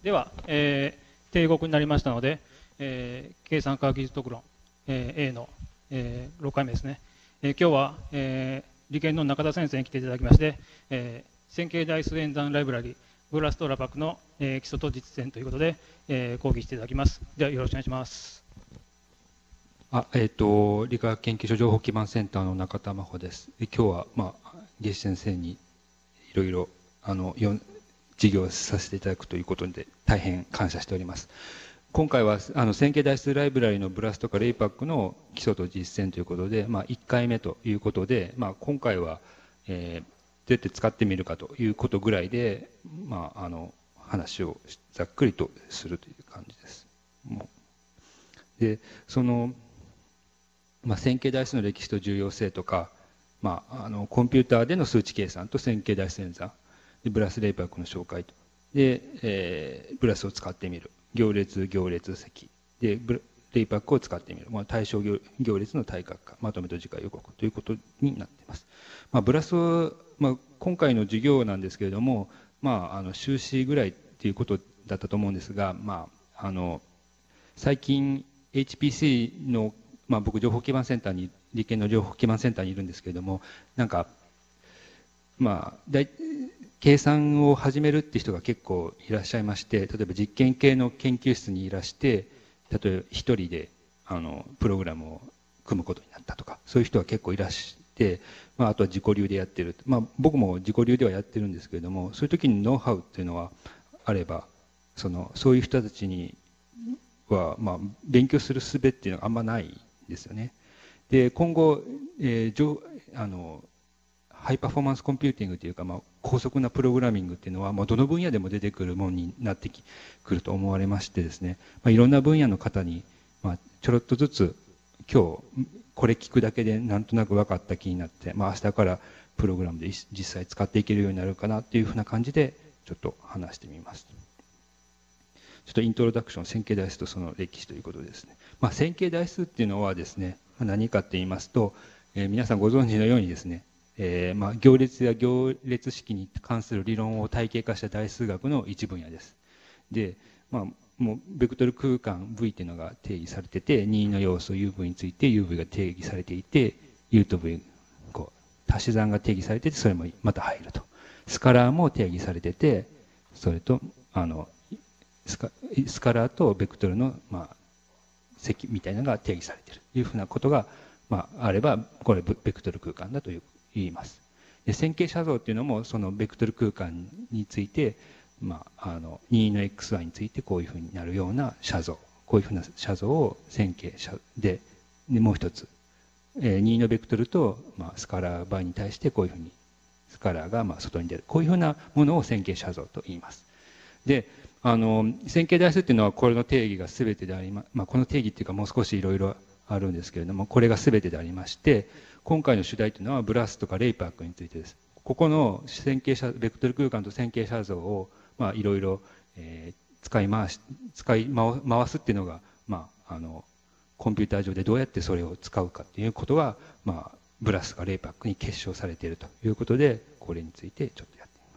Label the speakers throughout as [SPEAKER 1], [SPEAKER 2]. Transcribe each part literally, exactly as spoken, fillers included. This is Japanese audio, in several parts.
[SPEAKER 1] では、えー、定刻になりましたので、えー、計算科学技術特論、えー、A の、えー、ろっかいめですね。えー、今日は、えー、理研の中田先生に来ていただきまして、えー、線形代数演算ライブラリブラストラパックの、えー、基礎と実践ということで、えー、講義していただきます。ではよろしくお願いします。
[SPEAKER 2] あ、えっ、ー、と理化学研究所情報基盤センターの中田真帆です。今日はまあ夏至先生にいろいろあの授業をさせていただくということで大変感謝しております。今回はあの線形代数ライブラリのブラスとかレイパックの基礎と実践ということで、まあ、いっかいめということで、まあ、今回は、えー、どうやって使ってみるかということぐらいで、まあ、あの話をざっくりとするという感じです。もうでそのまあ、線形代数の歴史と重要性とか、まあ、あのコンピューターでの数値計算と線形代数演算でブラスレイパックの紹介とで、えー、ブラスを使ってみる行列行列積でレイパックを使ってみる、まあ、対象 行, 行列の対角化まとめと次回予告ということになっています。まあ、ブラスを、まあ、今回の授業なんですけれども、まあ、あの修士ぐらいっていうことだったと思うんですが、まあ、あの最近 エイチピーシー のまあ、僕情報基盤センターに理研の情報基盤センターにいるんですけれども、なんかまあ大計算を始めるっていう人が結構いらっしゃいまして、例えば実験系の研究室にいらして例えば一人であのプログラムを組むことになったとか、そういう人が結構いらして、まあ、あとは自己流でやってる、まあ、僕も自己流ではやってるんですけれども、そういう時にノウハウっていうのはあれば、そのそういう人たちには、まあ、勉強する術っていうのがあんまないですよね。で今後、えー、あのハイパフォーマンスコンピューティングというか、まあ、高速なプログラミングっていうのは、まあ、どの分野でも出てくるものになってくると思われましてですね、まあ、いろんな分野の方に、まあ、ちょろっとずつ今日これ聞くだけでなんとなく分かった気になって、まあ、明日からプログラムで実際使っていけるようになるかなっていうふうな感じでちょっと話してみます。ちょっとイントロダクション、線形代数とその歴史ということですね。まあ、線形代数っていうのはですね、何かって言いますと、えー、皆さんご存知のようにですね、えー、まあ行列や行列式に関する理論を体系化した代数学の一分野です。で、まあ、もうベクトル空間 V っていうのが定義されてて、任意の要素 U V について ユーブイ が定義されていて、U と V こう足し算が定義されてて、それもまた入ると。スカラーも定義されてて、それとあのスカスカラーとベクトルの、まあ、積みたいなのが定義されているというふうなことが、まあ、あれば、これベクトル空間だという言います。で線形写像っていうのもそのベクトル空間について、まあ、あの任意の エックスワイ についてこういうふうになるような写像、こういうふうな写像を線形で、でもう一つ、えー、任意のベクトルと、まあ、スカラー倍に対してこういうふうにスカラーがまあ外に出る、こういうふうなものを線形写像と言います。であの線形代数っていうのはこれの定義が全てでありま、まあ、この定義っていうかもう少しいろいろあるんですけれども、これが全てでありまして、今回の主題というのはブラスとかレイパックについてです。ここの線形写ベクトル空間と線形写像をまあいろいろ使い回し使い回すっていうのが、まあ、あのコンピューター上でどうやってそれを使うかっていうことが、まあ、ブラスとかレイパックに結晶されているということで、これについてちょっとやってみます。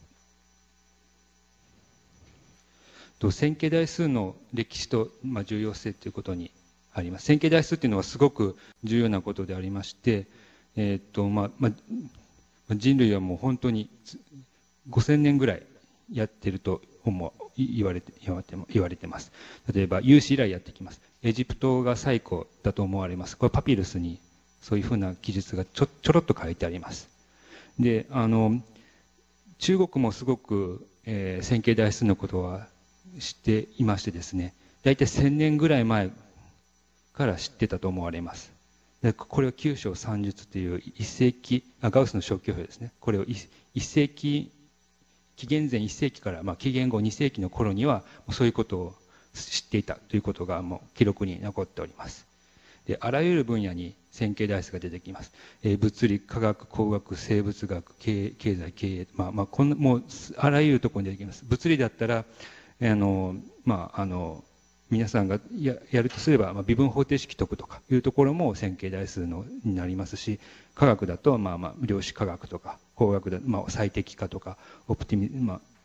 [SPEAKER 2] と線形代数の歴史と、まあ、重要性ということにあります。線形代数っていうのはすごく重要なことでありまして、えーっとまあまあ、人類はもう本当にごせんねんぐらいやってると思う言われて言われて言われてます。例えば有史以来やってきます。エジプトが最古だと思われます。これパピルスにそういうふうな記述がちょちょろっと書いてあります。であの中国もすごく、えー、線形代数のことは知っていましてですね、大体せんねんぐらい前から知ってたと思われます。でこれは九章三術という一世紀あガウスの消去表ですね。これを一世紀紀元前いっ世紀から、まあ、紀元後に世紀の頃にはそういうことを知っていたということがもう記録に残っております。であらゆる分野に線形代数が出てきます。えー、物理、科学、工学、生物学、経経済、経営、まあまあこんなもうあらゆるところに出てきます。物理だったらあのまああの皆さんが や, やるとすれば、まあ、微分方程式解くとかいうところも線形代数のになりますし、科学だと、まあ、まあ量子科学とか工学だと、まあ、最適化とかオプティミ、まあ、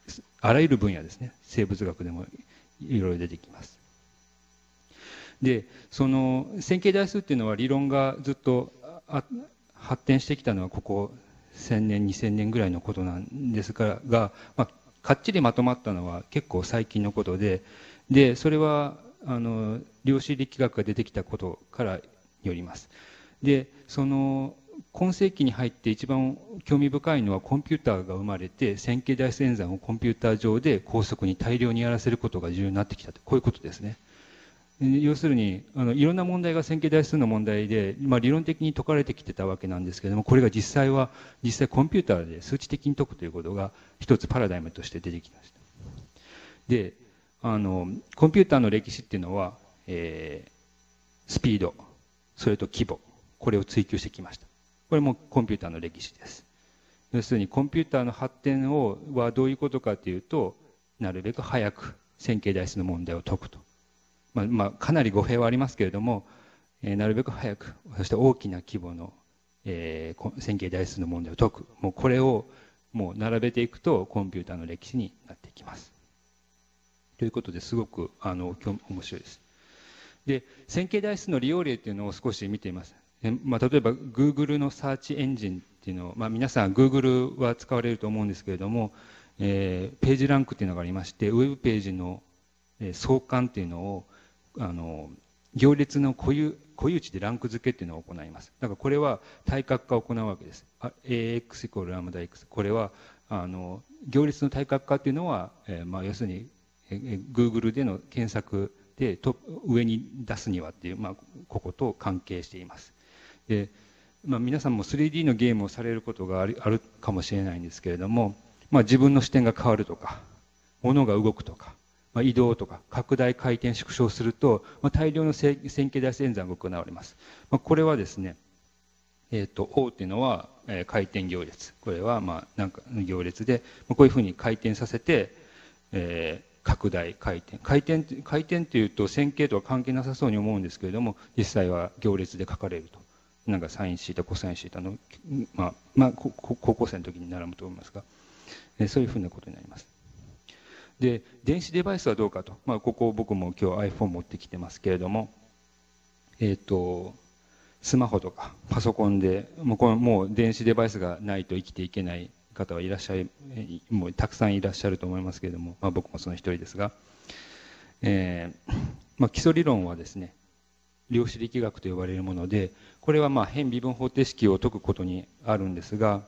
[SPEAKER 2] あらゆる分野ですね、生物学でもいろいろ出てきます。で、その線形代数っていうのは理論がずっと発展してきたのはここせんねんにせんねんぐらいのことなんですが、まあ、かっちりまとまったのは結構最近のことで、でそれはあの量子力学が出てきたことからによります。でその今世紀に入って一番興味深いのはコンピューターが生まれて線形代数演算をコンピューター上で高速に大量にやらせることが重要になってきたと、こういうことですね。要するにあのいろんな問題が線形代数の問題で、まあ、理論的に解かれてきてたわけなんですけれども、これが実際は実際コンピューターで数値的に解くということが一つパラダイムとして出てきました。であのコンピューターの歴史っていうのは、えー、スピード、それと規模、これを追求してきました。これもコンピューターの歴史です。要するにコンピューターの発展をはどういうことかというと、なるべく早く線形代数の問題を解くと、まあまあ、かなり語弊はありますけれども、えー、なるべく早く、そして大きな規模の、えー、線形代数の問題を解く、もうこれをもう並べていくとコンピューターの歴史になっていきます。ということですごくあの面白いです。で線形代数の利用例というのを少し見ています。まあ、例えば Google のサーチエンジンっていうのを、まあ、皆さん Google は使われると思うんですけれども、えー、ページランクっていうのがありまして、ウェブページの相関っていうのをあの行列の固有固有値でランク付けっていうのを行います。だからこれは対角化を行うわけです。エーエックス イコールラムダ X、 これはあの行列の対角化っていうのは、えーまあ、要するに、えー、Google での検索でト上に出すにはっていう、まあ、ここと関係しています。でまあ、皆さんも スリーディー のゲームをされることがある、あるかもしれないんですけれども、まあ、自分の視点が変わるとか、物が動くとか、まあ、移動とか拡大回転縮小すると、まあ、大量の線形代数演算が行われます。まあ、これはですね、えー、と O っていうのは、えー、回転行列、これはまあなんか行列で、まあ、こういうふうに回転させて、えー、拡大回転回転回転っていうと線形とは関係なさそうに思うんですけれども、実際は行列で書かれると。なんかサインシータコサインシータの、まあまあ、高校生の時に習うと思いますが、えー、そういうふうなことになります。で電子デバイスはどうかと、まあ、ここ僕も今日 iPhone 持ってきてますけれども、えー、とスマホとかパソコンでもうこのもう電子デバイスがないと生きていけない方はいらっしゃい、もうたくさんいらっしゃると思いますけれども、まあ、僕もその一人ですが、えーまあ、基礎理論はですね、量子力学と呼ばれるもので、これはまあ変微分方程式を解くことにあるんですが、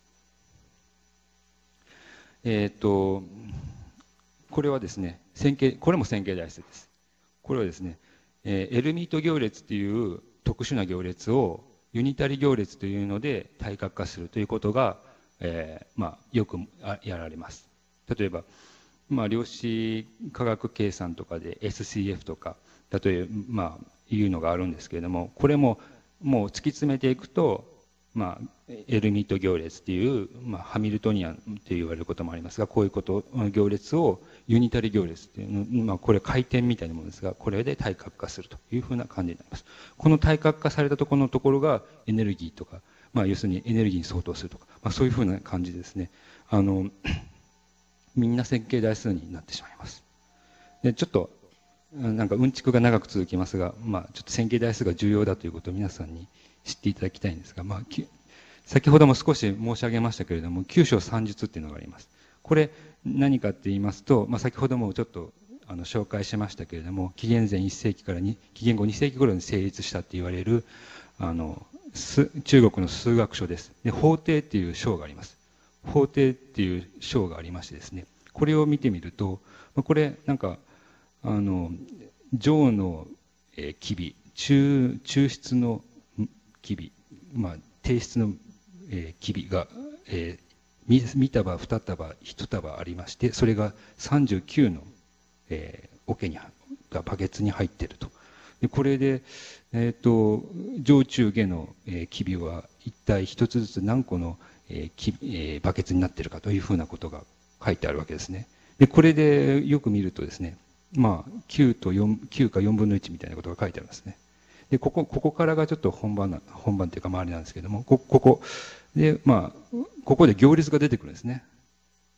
[SPEAKER 2] えっ、ー、とこれはですね、線形、これも線形代数です。これはですね、えー、エルミート行列という特殊な行列をユニタリ行列というので対角化するということが、えーまあ、よくやられます。例えば、まあ、量子化学計算とかで エスシーエフ とか例えば、まあ、いうのがあるんですけれども、これももう突き詰めていくと、まあ、エルミート行列っていう、まあ、ハミルトニアンと言われることもありますが、こういうこと行列をユニタリ行列っていうの、まあ、これ回転みたいなものですが、これで対角化するというふうな感じになります。この対角化されたところのところがエネルギーとか、まあ、要するにエネルギーに相当するとか、まあ、そういうふうな感じですね。あのみんな線形代数になってしまいます。でちょっとなんかうんちくが長く続きますが、まあ、ちょっと線形代数が重要だということを皆さんに知っていただきたいんですが、まあ、先ほども少し申し上げましたけれども、九章三述っていうのがあります。これ何かって言いますと、まあ、先ほどもちょっとあの紹介しましたけれども、紀元前いっ世紀からに紀元後に世紀頃に成立したって言われるあの中国の数学書です。で法廷っていう章があります。法廷っていう章がありましてですね、これを見てみると、これなんかあの上の、えー、機微、中抽出の機微、まあ、低質の、えー、機微が、えー、三束二束一束ありまして、それがさんじゅうきゅうの、えー、桶にがバケツに入っていると。でこれで、えー、と上中下の、えー、機微は一体一つずつ何個の、えーきえー、バケツになっているかというふうなことが書いてあるわけですね。でこれでよく見るとですね、まあ、きゅうとよん、きゅうかよんぶんのいちみたいなことが書いてありますね。で、ここ、ここからがちょっと本番な、本番というか周りなんですけども、こ、ここ。で、まあ、ここで行列が出てくるんですね。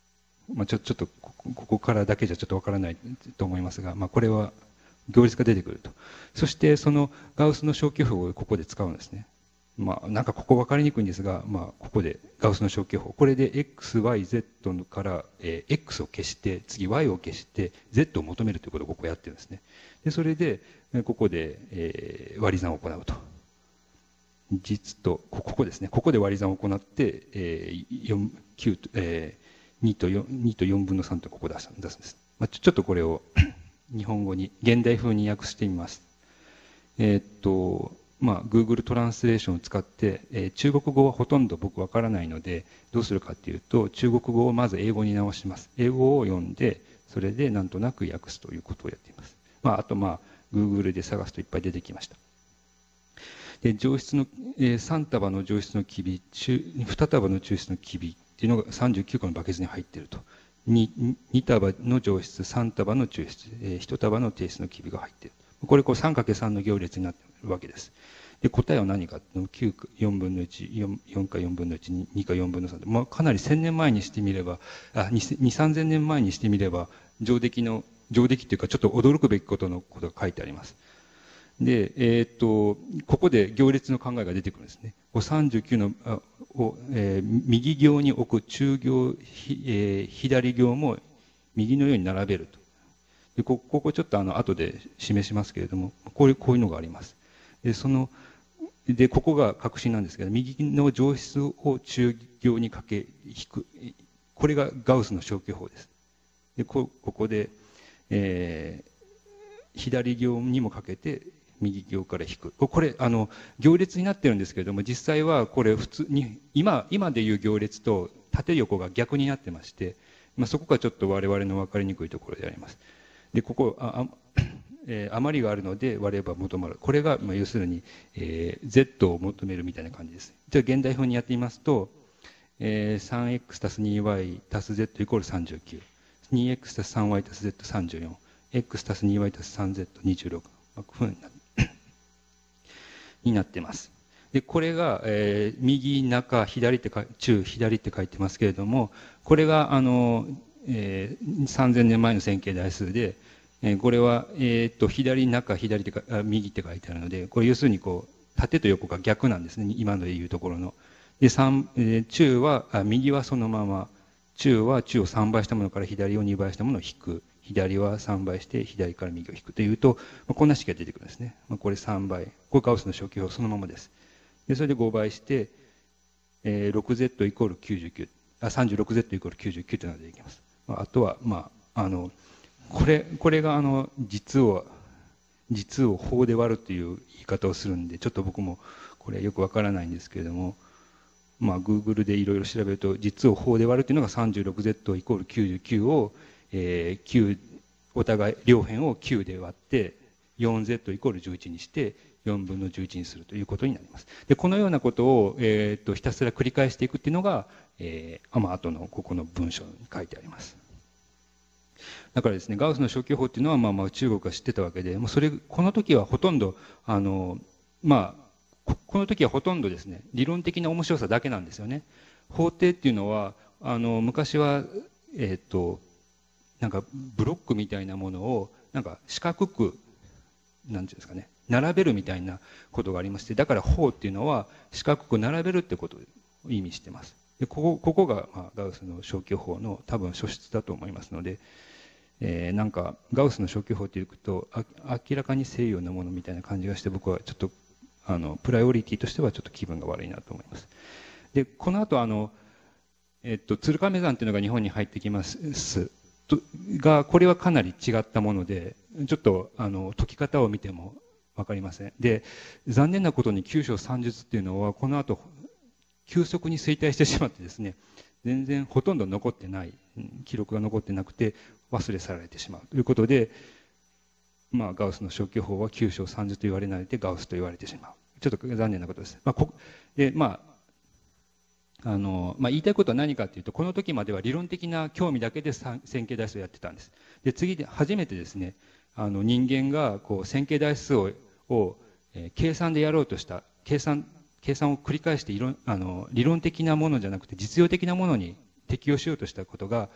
[SPEAKER 2] まあ、ちょちょっとここからだけじゃちょっとわからないと思いますが、まあ、これは行列が出てくると。そしてそのガウスの消去法をここで使うんですね。まあ、なんかここ分かりにくいんですが、まあ、ここでガウスの消去法、これで エックス、ワイ、ゼット から、えー、X を消して、次 Y を消して、Z を求めるということをここやってるんですね。で、それで、ここで、えー、割り算を行うと。実と、ここですね。ここで割り算を行って、えー、よん、きゅうと、えー、にとよん、にとよんぶんのさんとここ出すんです。まあ、ちょちょっとこれを日本語に、現代風に訳してみます。えー、っと、まあ、Google トランスレーションを使って、えー、中国語はほとんど僕わからないので、どうするかっていうと、中国語をまず英語に直します。英語を読んで、それでなんとなく訳すということをやっています。まあ、あと、まあ、Google で探すといっぱい出てきました。で、上質の、えー、さん束の上質の機微、に束の抽出の機微っていうのがさんじゅうきゅう個のバケツに入っていると。に, に束の上質、さん束の抽出、えー、いち束の提出の機微が入っている。これこう さんかけるさん の行列になっているわけです。で、答えは何かきゅう、よんぶんのいち、よんかよんぶんのいち、にかよんぶんのさん。まあ、かなりせんねんまえにしてみれば、あ、に、さんぜんねんまえにしてみれば、上出来の、上出来っていうかちょっと驚くべきことのことが書いてあります。で、えー、っと、ここで行列の考えが出てくるんですね。さんじゅうきゅうのを、えー、右行に置く中行、えー、左行も右のように並べると。でこここちょっとあの後で示しますけれども、こういうこういうのがあります。で、そのでここが核心なんですけど、右の上質を中行にかけ引く、これがガウスの消去法です。でこここで、えー、左行にもかけて右行から引く。これあの行列になってるんですけれども、実際はこれ普通に今今でいう行列と縦横が逆になってまして、まあ、そこがちょっと我々の分かりにくいところであります。でここああ、えー、余りがあるので割れば求まる。これが、まあ、要するに、えー、Z を求めるみたいな感じです。じゃあ現代風にやってみますと、えー、スリーエックス 足す にワイ 足す Z イコールさんじゅうきゅう。にエックス 足す さんワイ 足す Zさんじゅうよん。X 足す にワイ 足す さんゼットにじゅうろく。まあ、こういうふうになになってます。でこれが、えー、右中左ってか中左って書いてますけれども、これがあの、えー、さんぜんねんまえの線形代数で、えー、これは、えー、と左中左ってかあ右って書いてあるので、これ要するにこう縦と横が逆なんですね、今のでいうところの。で三、えー、中はあ右はそのまま、中は中をさんばいしたものから左をにばいしたものを引く。左はさんばいして左から右を引くというと、こんな式が出てくるんですね。これさんばい。これガウスの消去法そのままです。でそれでごばいして、えー、ろくゼット イコールきゅうじゅうきゅう。あ、さんじゅうろくゼット イコールきゅうじゅうきゅうというのが出てきます。あとは、まあ、あの、これ、これがあの、実を、実を法で割るという言い方をするんで、ちょっと僕もこれはよくわからないんですけれども、まあ、Google でいろいろ調べると、実を法で割るというのが さんじゅうろくゼット イコールきゅうじゅうきゅうを、えー、きゅう、お互い両辺をきゅうで割って よんゼット イコールじゅういちにしてよんぶんのじゅういちにするということになります。でこのようなことを、えー、っとひたすら繰り返していくっていうのが、えー、まあ後のここの文章に書いてあります。だからですね、ガウスの消去法っていうのはまあまあ中国が知ってたわけで、もうそれこの時はほとんどあのまあこの時はほとんどですね、理論的な面白さだけなんですよね。法廷っていうのはあの昔はえー、っとなんかブロックみたいなものをなんか四角くなんていうんですかね、並べるみたいなことがありまして、だから法っていうのは四角く並べるってことを意味してます。でここここが、まあ、ガウスの消去法の多分素質だと思いますので、えー、なんかガウスの消去法っていうとあ明らかに西洋なものみたいな感じがして、僕はちょっとあのプライオリティとしてはちょっと気分が悪いなと思います。でこの後あのえっと鶴亀山っていうのが日本に入ってきますが、これはかなり違ったもので、ちょっとあの解き方を見ても分かりません。で残念なことに九章三述っていうのはこの後急速に衰退してしまってですね、全然ほとんど残ってない、記録が残ってなくて忘れ去られてしまうということで、まあ、ガウスの消去法は九章三述と言われないでガウスと言われてしまう。ちょっと残念なことです。まあこでまああのまあ、言いたいことは何かというと、この時までは理論的な興味だけで線形代数をやってたんです。で次で初めてですね、あの人間がこう線形代数をを、えー、計算でやろうとした計算計算を繰り返して理論あの理論的なものじゃなくて実用的なものに適用しようとしたことが、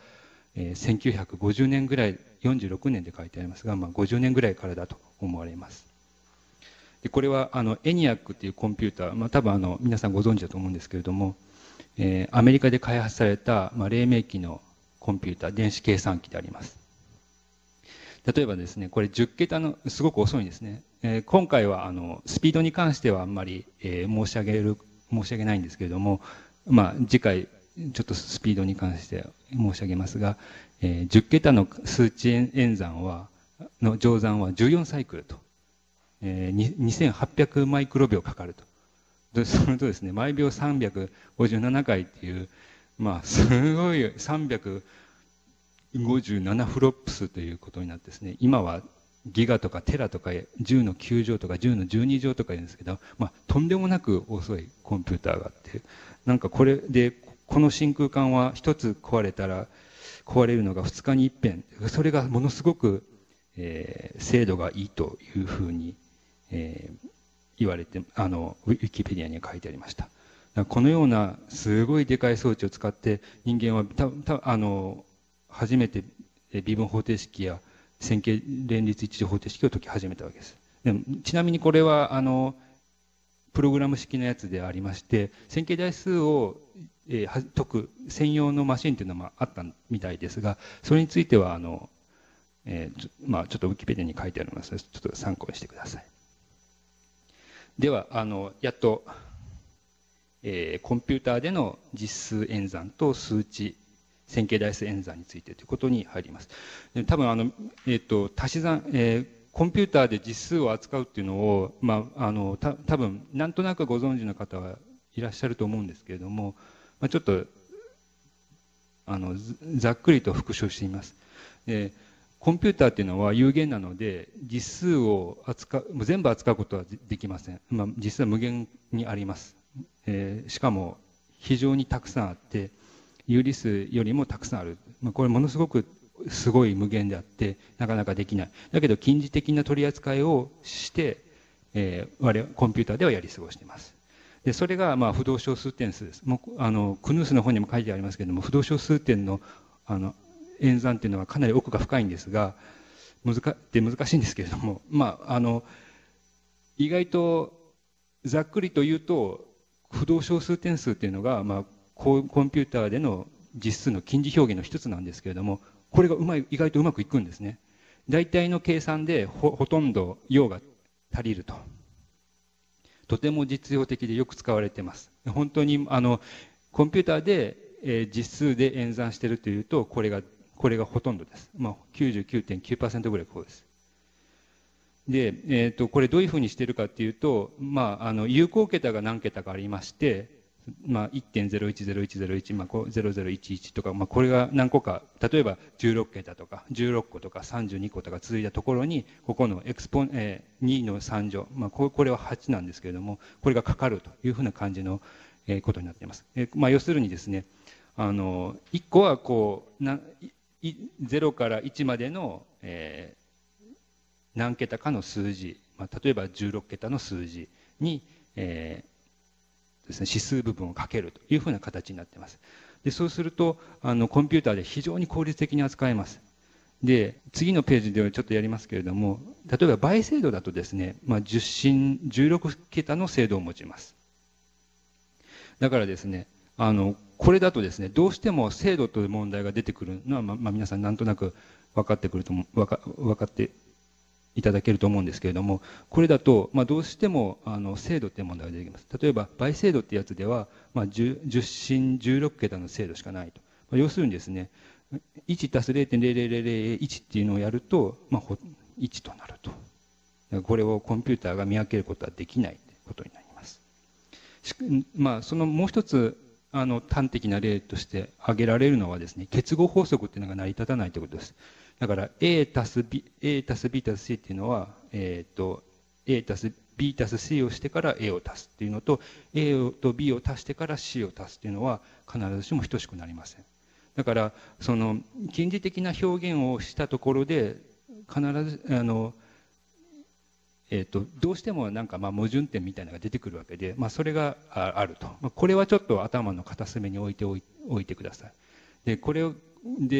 [SPEAKER 2] えー、せんきゅうひゃくごじゅうねんぐらい、よんじゅうろくねんで書いてありますが、まあ、ごじゅうねんぐらいからだと思われます。でこれはあのエニアックというコンピューター、まあ、多分あの皆さんご存知だと思うんですけれども、えー、アメリカで開発された、まあ、黎明期のコンピューター、電子計算機であります。例えばですね、これじゅっけたの、すごく遅いんですね。えー、今回はあのスピードに関してはあんまり、えー、申し上げる、申し上げないんですけれども、まあ、次回ちょっとスピードに関して申し上げますが、えー、じゅっけたの数値演算は、の乗算はじゅうよんサイクルと、えー、にせんはっぴゃくマイクロ秒かかると。でそれとですね、毎秒さんびゃくごじゅうななかいっていう、まあ、すごいさんびゃくごじゅうななフロップスということになってですね、今はギガとかテラとかじゅうのきゅう乗とかじゅうのじゅうに乗とか言うんですけど、まあ、とんでもなく遅いコンピューターがあって、なんかこれで、この真空管は一つ壊れたら壊れるのがふつかに一遍、それがものすごく、えー、精度がいいというふうに、えー、言われて、あの、ウィキペディアに書いてありました。このようなすごいでかい装置を使って人間はたたあの初めて微分方程式や線形連立一次方程式を解き始めたわけです。でもちなみにこれはあのプログラム式のやつでありまして、線形代数を、えー、解く専用のマシンというのもあったみたいですが、それについてはあの、えーまあ、ちょっとウィキペディアに書いてありますので、ちょっと参考にしてください。ではあのやっと、えー、コンピューターでの実数演算と数値線形代数演算についてということに入ります。多分あの、えー、と足し算、えー、コンピューターで実数を扱うっていうのを、まあ、あのた多分なんとなくご存知の方はいらっしゃると思うんですけれども、まあ、ちょっとあのざっくりと復習しています。えー、コンピューターっていうのは有限なので実数を扱う全部扱うことはできません。まあ、実数は無限にあります。えー、しかも非常にたくさんあって有理数よりもたくさんある、まあ、これものすごくすごい無限であってなかなかできない。だけど近似的な取り扱いをして、えー、我々コンピューターではやり過ごしています。でそれがまあ不動小数点数です。もうあのクヌースの本にも書いてありますけれども、不動小数点のあの演算っていうのはかなり奥が深いんですが、難で難しいんですけれども、まああの意外とざっくりと言うと不動小数点数っていうのが、まあ、コンピューターでの実数の近似表現の一つなんですけれども、これがうまい意外とうまくいくんですね。大体の計算で ほ, ほとんど用が足りると。とても実用的でよく使われています。本当にあのコンピューターで、えー、実数で演算しているというとこれがこれがほとんどです。まあ、きゅうじゅうきゅうてんきゅうパーセント ぐらいこうです。で、えー、とこれどういうふうにしているかというと、まあ、あの有効桁が何桁かありまして、まあ、いってんゼロいちゼロいちゼロいち、まあ、ゼロゼロいちいちとか、まあ、これが何個か、例えばじゅうろくけたとかじゅうろっことかさんじゅうにことか続いたところにここのエクスポ、えー、にのさん乗、まあ、これははちなんですけれども、これがかかるというふうな感じのことになっています。えーまあ、要するにですね、あのいっこはこうなゼロからいちまでの、えー何桁かの数字、まあ、例えばじゅうろくけたの数字に、えーですね、指数部分をかけるというふうな形になっています。でそうするとあのコンピューターで非常に効率的に扱えます。で次のページではちょっとやりますけれども、例えば倍精度だとですね、まあ、じゅっ進じゅうろくけたの精度を持ちます。だからですね、あのこれだとですね、どうしても精度という問題が出てくるのは、まあ、皆さんなんとなく分かってくると分か分かっていただけると思うんですけれども、これだと、まあ、どうしてもあの精度という問題が出てきます。例えば倍精度ってやつでは、まあ、じゅう進じゅうろくけたの精度しかないと。まあ、要するにですね、いちたす れいてんゼロゼロゼロゼロいち っていうのをやると、まあ、いちとなると。これをコンピューターが見分けることはできないということになります。まあ、そのもう一つあの端的な例として挙げられるのはですね、結合法則っていうのが成り立たないということです。だから A たす B、A たす B たす C っていうのは、えっと、A たす B たす C をしてから A を足すっていうのと、A と B を足してから C を足すっていうのは必ずしも等しくなりません。だから、その、近似的な表現をしたところで、必ず、あの、えっと、どうしてもなんかまあ矛盾点みたいなのが出てくるわけで、まあ、それがあると。まあ、これはちょっと頭の片隅に置いておい、置いてください。で、これを、で、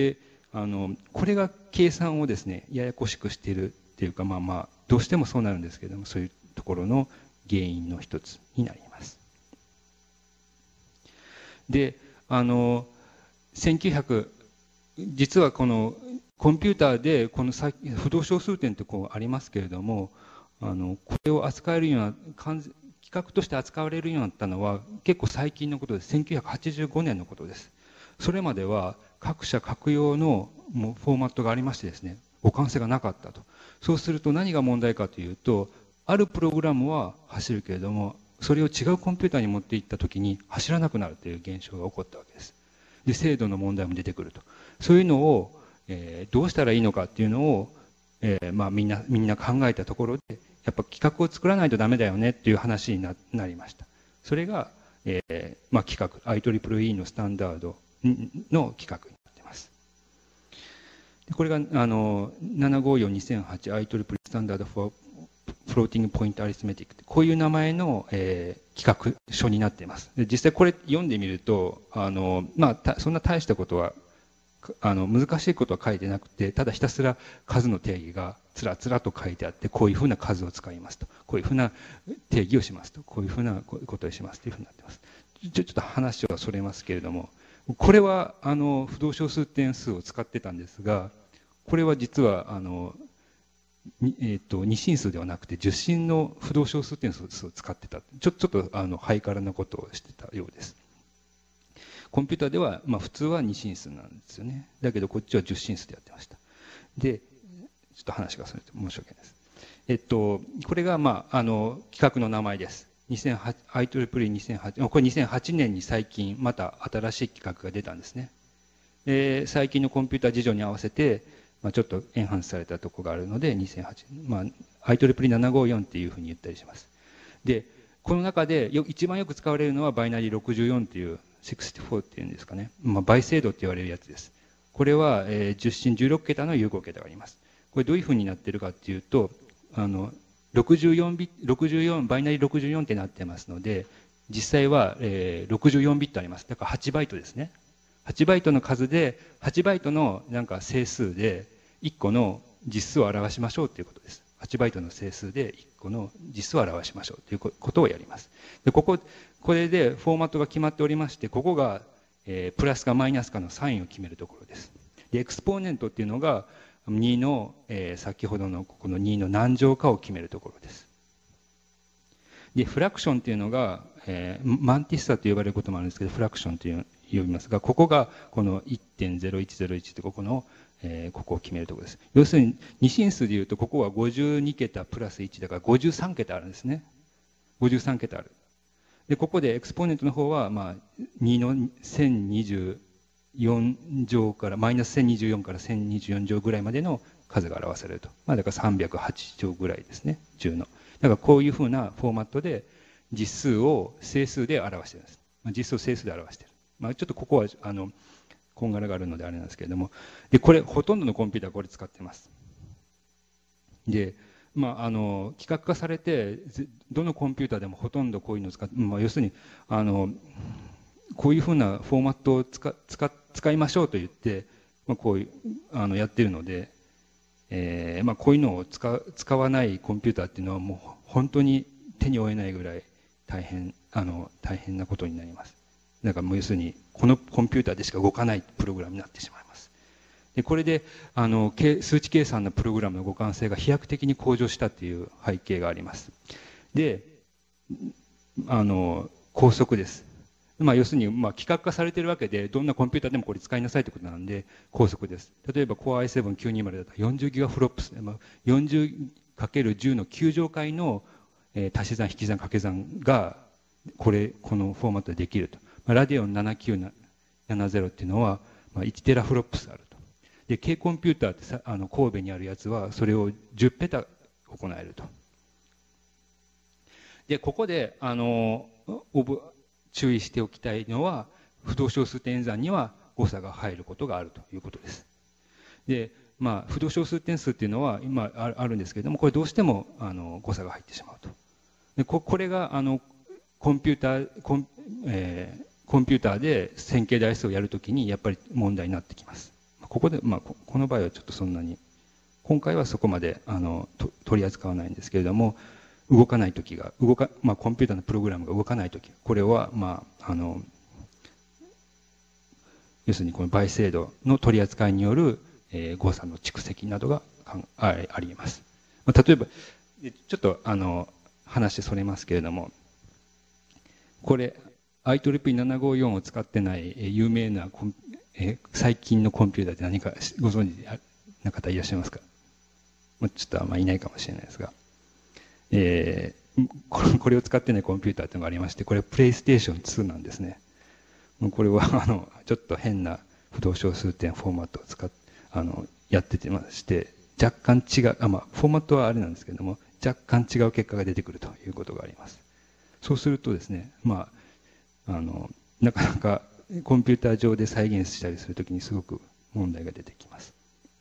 [SPEAKER 2] あのこれが計算をですねややこしくしているっていうか、まあまあどうしてもそうなるんですけども、そういうところの原因の一つになります。で、あのせんきゅうひゃく、実はこのコンピューターでこの不動小数点ってこうありますけれども、あのこれを扱えるような規格として扱われるようになったのは結構最近のことです。せんきゅうひゃくはちじゅうごねんのことです。それまでは各社各用のもうフォーマットがありましてですね、互換性がなかったと。そうすると何が問題かというと、あるプログラムは走るけれども、それを違うコンピューターに持っていったときに走らなくなるという現象が起こったわけです。で、精度の問題も出てくると。そういうのを、えー、どうしたらいいのかっていうのを、えー、まあみんな、みんな考えたところで、やっぱ規格を作らないとダメだよねっていう話に な, なりました。それが、えー、まあ規格、アイトリプルイー のスタンダードの規格になっています。でこれが、あの、ななごーよん にせんはち アイトリプルイー スタンダード for Floating Point Arithmetic こういう名前の、えー、規格書になっています。で実際これ読んでみると、あの、まあ、そんな大したことは、あの、難しいことは書いてなくて、ただひたすら数の定義がつらつらと書いてあって、こういうふうな数を使いますと。こういうふうな定義をしますと。こういうふうなことをしますというふうになっています。ちょ、ちょっと話はそれますけれども、これは、あの、不動小数点数を使ってたんですが、これは実は、あの、えー、と二進数ではなくて十進の不動小数点数を使ってた。ちょちょっとあのハイカラなことをしてたようです。コンピューターでは、まあ、普通は二進数なんですよね。だけどこっちは十進数でやってました。で、ちょっと話がそれて申し訳ないです。えっと、これが、まあ、あの規格の名前です。にせんはち アイトリプルイーにせんはち、これにせんはちねんに最近また新しい規格が出たんですね。で最近のコンピューター事情に合わせてまあ、ちょっとエンハンスされたところがあるのでにせんはち、まあ、アイトリプルイーななごーよん っていうふうに言ったりします。で、この中でよ一番よく使われるのはバイナリーろくじゅうよんっていう、ろくじゅうよんっていうんですかね。まあ、倍精度って言われるやつです。これは、えー、十進じゅうろくけたの融合桁があります。これどういうふうになってるかっていうと、あの、ろくじゅうよんビット、ろくじゅうよん、バイナリーろくじゅうよんってなってますので、実際は、えー、ろくじゅうよんビットあります。だからはちバイトですね。はちバイトの数で、はちバイトのなんか整数でいっこの実数を表しましょうということです。はちバイトの整数でいっこの実数を表しましょうということをやります。で、ここ、これでフォーマットが決まっておりまして、ここが、えー、プラスかマイナスかのサインを決めるところです。で、エクスポーネントっていうのがにの、えー、先ほどのここのにの何乗かを決めるところです。で、フラクションっていうのが、えー、マンティッサと呼ばれることもあるんですけど、フラクションという呼びますが、ここがこの いってんゼロいちゼロいち ってここの、えー、ここを決めるところです。要するに二進数でいうとここはごじゅうにけたプラスいちだからごじゅうさんけたあるんですね。ごじゅうさんけたある。で、ここでエクスポーネントの方は、まあ、にのせんにじゅうよん乗から、マイナスせんにじゅうよんからせんにじゅうよん乗ぐらいまでの数が表されると。まあ、だからさんびゃくはち乗ぐらいですね。じゅうの。だからこういうふうなフォーマットで実数を整数で表しているんです。まあ、実数を整数で表している。まあ、ちょっとここは、あの、こんがらがあるのであれなんですけれども。で、これ、ほとんどのコンピューターこれ使っています。で、まあ、あの、規格化されて、どのコンピューターでもほとんどこういうのを使って、まあ、要するに、あの、こういうふうなフォーマットを使、使、使いましょうと言って、まあ、こういう、あの、やってるので、えー、まあ、こういうのを使、使わないコンピューターっていうのはもう本当に手に負えないぐらい大変、あの、大変なことになります。だからもう要するに、このコンピューターでしか動かないプログラムになってしまいます。で、これで、あの、数値計算のプログラムの互換性が飛躍的に向上したという背景があります。で、あの、高速です。まあ、要するに、まあ、規格化されているわけで、どんなコンピューターでもこれ使いなさいということなんで、高速です。例えば、Core アイセブンきゅうにまる だったらよんじゅうギガフロップス、まあ、よんじゅうかけるじゅう のきゅう乗階の、えー、足し算、引き算、掛け算が、これ、このフォーマットでできると。まあ、ラディオンななきゅうななゼロっていうのは、まあ、いちテラフロップスあると。で、軽コンピューターってさ、あの、神戸にあるやつは、それをじゅうペタ行えると。で、ここで、あの、注意しておきたいのは、不動小数点演算には誤差が入ることがあるということです。で、まあ、不動小数点数っていうのは今あるんですけれども、これどうしてもあの誤差が入ってしまうと。で、ここれがあのコンピューター、コン、えー、コンピューターで線形代数をやるときにやっぱり問題になってきます。こここで、まあ、ここの場合はちょっとそんなに、今回はそこまであのと取り扱わないんですけれども、動かないときが、動か、まあ、コンピューターのプログラムが動かないとき、これは、まあ、あの、要するにこの倍精度の取り扱いによる、えー、誤差の蓄積などがああります。まあ、例えば、ちょっとあの話それますけれども、これ、アイトリプルイーななごよん を使ってない有名なコン、えー、最近のコンピューターって何かご存知な方いらっしゃいますか？ちょっとあんまりいないかもしれないですが、えー、これを使ってないコンピューターというのがありまして、これプレイステーションツーなんですね。これはあのちょっと変な不動小数点フォーマットを使ってあのやっててまして、若干違う、あ、まあ、フォーマットはあれなんですけれども、若干違う結果が出てくるということがあります。そうするとですね、まあ、あのなかなかコンピューター上で再現したりするときにすごく問題が出てきます。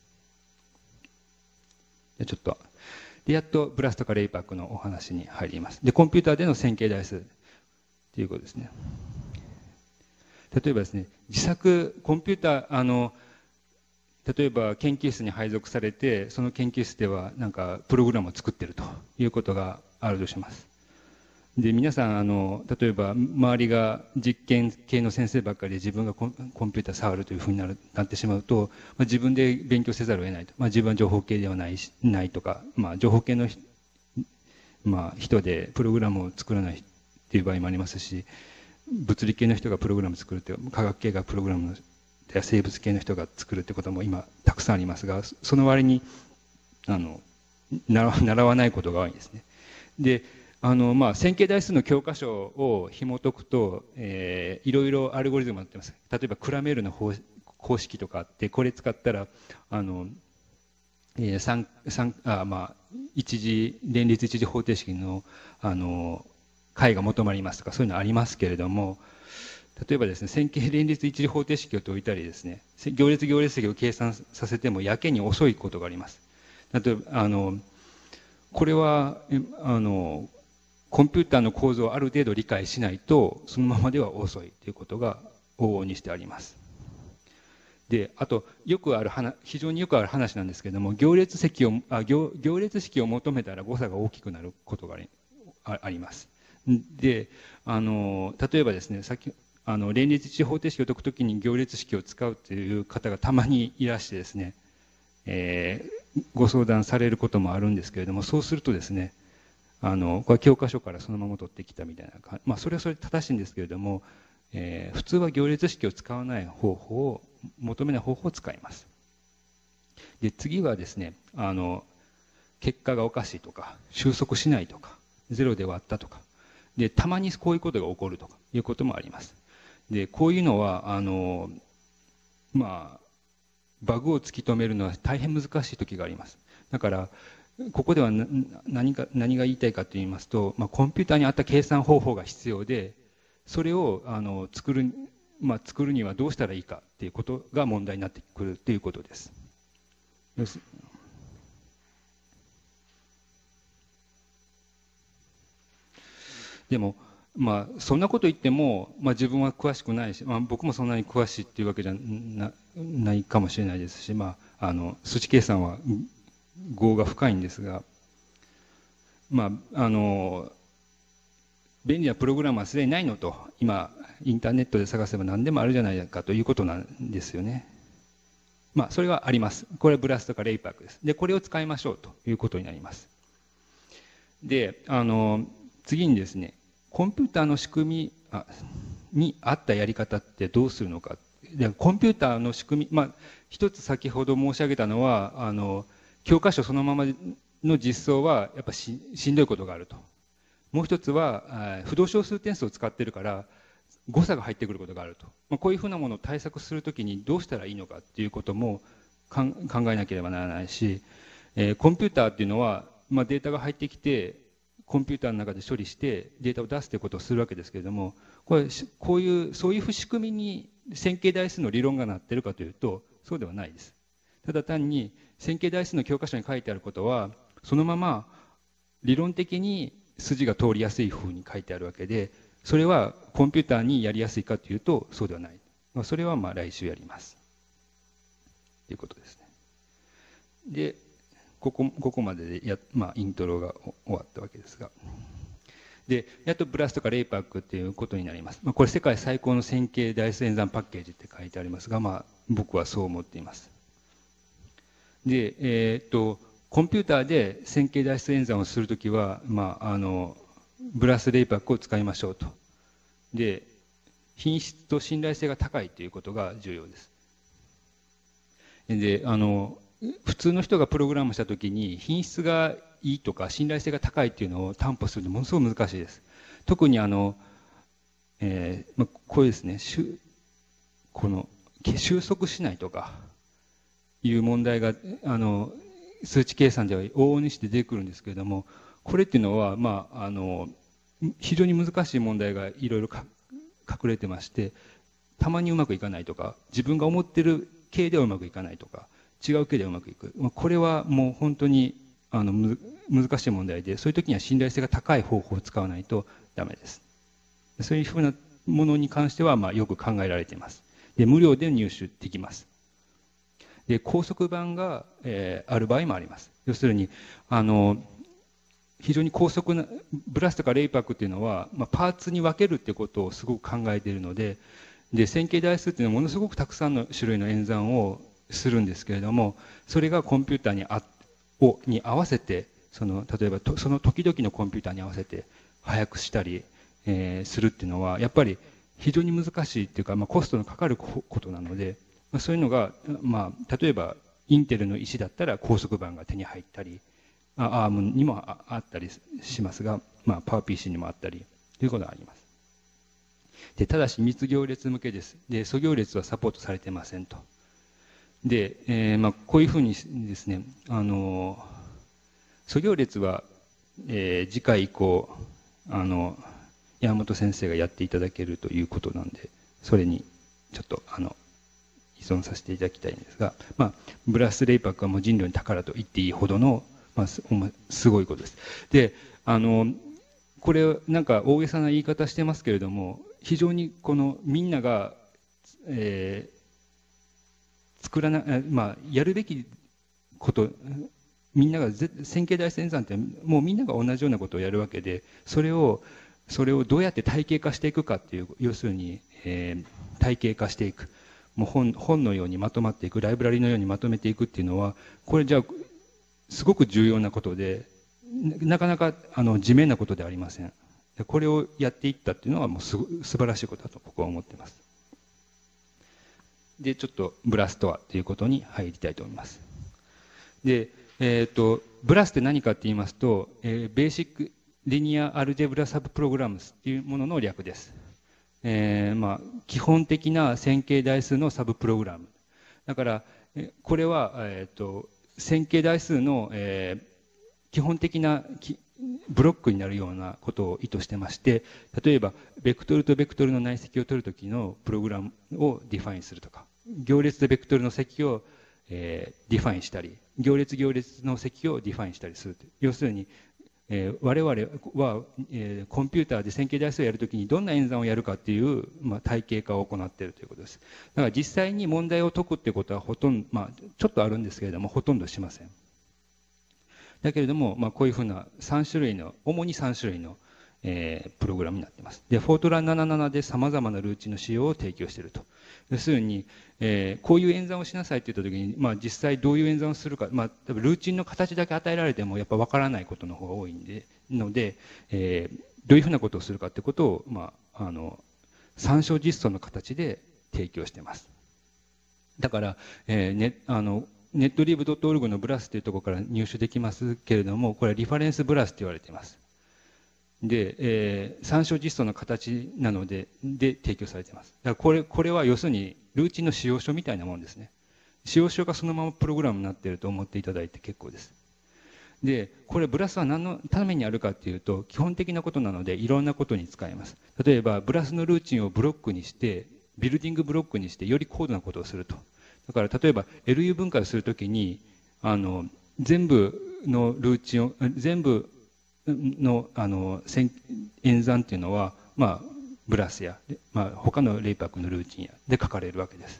[SPEAKER 2] でちょっとでやっとブラスとかレイパックのお話に入ります。でコンピューターでの線形代数ということですね。例えばですね、自作コンピューター、あの例えば研究室に配属されて、その研究室ではなんかプログラムを作っているということがあるとします。で皆さんあの例えば周りが実験系の先生ばっかりで自分がコンコンピューター触るというふうになるなってしまうと、まあ、自分で勉強せざるを得ないと、まあ、自分は情報系ではないしないとか、まあ、情報系の、まあ、人でプログラムを作らないっていう場合もありますし、物理系の人がプログラム作るって科学系がプログラムや生物系の人が作るってことも今たくさんありますが、その割にあの習わないことが多いんですね。であのまあ、線形代数の教科書を紐解くと、えー、いろいろアルゴリズムがあってます。例えばクラメールの方公式とかあって、これ使ったらあの、えー、三三あまあ一次連立一次方程式のあの解が求まりますとか、そういうのありますけれども、例えばですね、線形連立一次方程式を解いたりですね、行列行列積を計算させてもやけに遅いことがあります。例えばあのこれはあのコンピューターの構造をある程度理解しないとそのままでは遅いということが往々にしてあります。であとよくある話、非常によくある話なんですけれども、行列積をあ 行, 行列式を求めたら誤差が大きくなることが あ, あります。であの例えばですね、先あの連立一次方程式を解くときに行列式を使うという方がたまにいらしてですね、えー、ご相談されることもあるんですけれども、そうするとですね、あのこれは教科書からそのまま取ってきたみたいな感じ、まあ、それはそれで正しいんですけれども、えー、普通は行列式を使わない方法を求めない方法を使います。で次はですね、あの結果がおかしいとか収束しないとかゼロで割ったとかで、たまにこういうことが起こるとかいうこともあります。でこういうのはあのまあバグを突き止めるのは大変難しい時があります。だからここでは何か何が言いたいかと言いますと、まあ、コンピューターに合った計算方法が必要で、それをあの作る、まあ、作るにはどうしたらいいかということが問題になってくるということです。でも、まあ、そんなこと言っても、まあ、自分は詳しくないし、まあ、僕もそんなに詳しいっていうわけじゃ な, ないかもしれないですし、まあ、あの数値計算は業が深いんですが、まあ、あの便利なプログラムはすでにないのと、今インターネットで探せば何でもあるじゃないかということなんですよね。まあそれはあります。これはブラスとかレイパックです。でこれを使いましょうということになります。であの次にですね、コンピューターの仕組みあに合ったやり方ってどうするのか。でコンピューターの仕組み、まあ一つ先ほど申し上げたのは、あの教科書そのままの実装はやっぱ し, しんどいことがあると。もう一つは不動小数点数を使ってるから誤差が入ってくることがあると。まあ、こういうふうなものを対策するときにどうしたらいいのかっていうことも考えなければならないし、えー、コンピューターっていうのは、まあ、データが入ってきてコンピューターの中で処理してデータを出すということをするわけですけれども、これこういうそういう仕組みに線形代数の理論がなっているかというとそうではないです。ただ単に線形代数の教科書に書いてあることはそのまま理論的に筋が通りやすいふうに書いてあるわけで、それはコンピューターにやりやすいかというとそうではない。それはまあ来週やります。 ということですね。で、ここ、ここまででや、まあ、イントロが終わったわけですが。で、やっとブラスとかレイパックっていうことになります。まあ、これ世界最高の線形代数演算パッケージって書いてありますが、まあ、僕はそう思っています。で、えー、っと、コンピューターで線形代数演算をするときは、まあ、あの、ブラスレイパックを使いましょうと。で、品質と信頼性が高いということが重要です。で、あの、普通の人がプログラムしたときに品質がいいとか信頼性が高いっていうのを担保するのものすごく難しいです。特にあの、えーまあ、これですね、この収束しないとかいう問題があの数値計算では往々にして出てくるんですけれども、これっていうのは、まあ、あの非常に難しい問題がいろいろ隠れてまして、たまにうまくいかないとか、自分が思ってる系ではうまくいかないとか、違う系ではうまくいく。これはもう本当にあのむ難しい問題で、そういう時には信頼性が高い方法を使わないとダメです。そういうふうなものに関しては、まあ、よく考えられています。で、無料で入手できます。で、高速版が、えー、ある場合もあります。要するに、あの、非常に高速な、ブラスとかレイパックっていうのは、まあ、パーツに分けるってことをすごく考えているので、で、線形代数っていうのはものすごくたくさんの種類の演算をするんですけれども、それがコンピューターにあをに合わせて、その例えばとその時々のコンピューターに合わせて速くしたり、えー、するっていうのはやっぱり非常に難しいっていうか、まあ、コストのかかることなので、まあ、そういうのが、まあ、例えばインテルの石だったら高速版が手に入ったり、アームにもあったりしますが、まあ、パワー ピーシー にもあったりということがあります。で、ただし密行列向けです。で、素行列はサポートされてませんと。で、えーまあ、こういうふうにですね、あの素行列は、えー、次回以降あの山本先生がやっていただけるということなんで、それにちょっとあの依存させていただきたいんですが、まあ、ブラスレイパックはもう人類の宝と言っていいほどの、まあ、す, すごいことです。で、あのこれなんか大げさな言い方してますけれども、非常にこのみんなが、えー、作らな、まあ、やるべきこと、みんなが線形代数演算ってもうみんなが同じようなことをやるわけで、それをそれをどうやって体系化していくかっていう、要するに、えー、体系化していく、もう 本, 本のようにまとまっていく、ライブラリのようにまとめていくっていうのは、これじゃあすごく重要なことで、なかなかあの地面なことではありません。これをやっていったっていうのはもうす素晴らしいことだと僕は思っています。で、ちょっとブラスとはということに入りたいと思います。で、えーと、ブラスって何かって言いますと、えー、ベーシックリニアアルジェブラサブプログラムスっていうものの略です。えーまあ、基本的な線形代数のサブプログラム。だから、これは、えーと、線形代数の、えー、基本的なブロックになるようなことを意図してまして、例えば、ベクトルとベクトルの内積を取るときのプログラムをディファインするとか、行列とベクトルの積を、えー、ディファインしたり、行列行列の積をディファインしたりするという。要するに、えー、我々は、えー、コンピューターで線形代数をやるときにどんな演算をやるかっていう、まあ、体系化を行っているということです。だから実際に問題を解くってことはほとんど、まあ、ちょっとあるんですけれども、ほとんどしません。だけれども、まあ、こういうふうなさん種類の、主にさん種類の、えー、プログラムになっています。で、フォートランななじゅうななで様々なルーチンの仕様を提供していると。要するに、えー、こういう演算をしなさいって言ったときに、まあ、実際どういう演算をするか、まあ、多分ルーチンの形だけ与えられても、やっぱ分からないことの方が多いんで、ので、えー、どういうふうなことをするかってことを、まあ、あの、参照実装の形で提供しています。だから、えー、ね、あの、ネットリブドットオルグ のブラスというところから入手できますけれども、これはリファレンスブラスと言われています。で、えー、参照実装の形なので、で提供されています。だからこれ、これは要するにルーチンの使用書みたいなものですね。使用書がそのままプログラムになっていると思っていただいて結構です。で、これブラスは何のためにあるかっていうと、基本的なことなのでいろんなことに使えます。例えば、ブラスのルーチンをブロックにして、ビルディングブロックにしてより高度なことをすると。だから例えば エルユー 分解をするときに、あの、全部のルーチンを、全部の、あの、演算っていうのは、まあ、ブラスや、まあ、他のレイパックのルーチンやで書かれるわけです。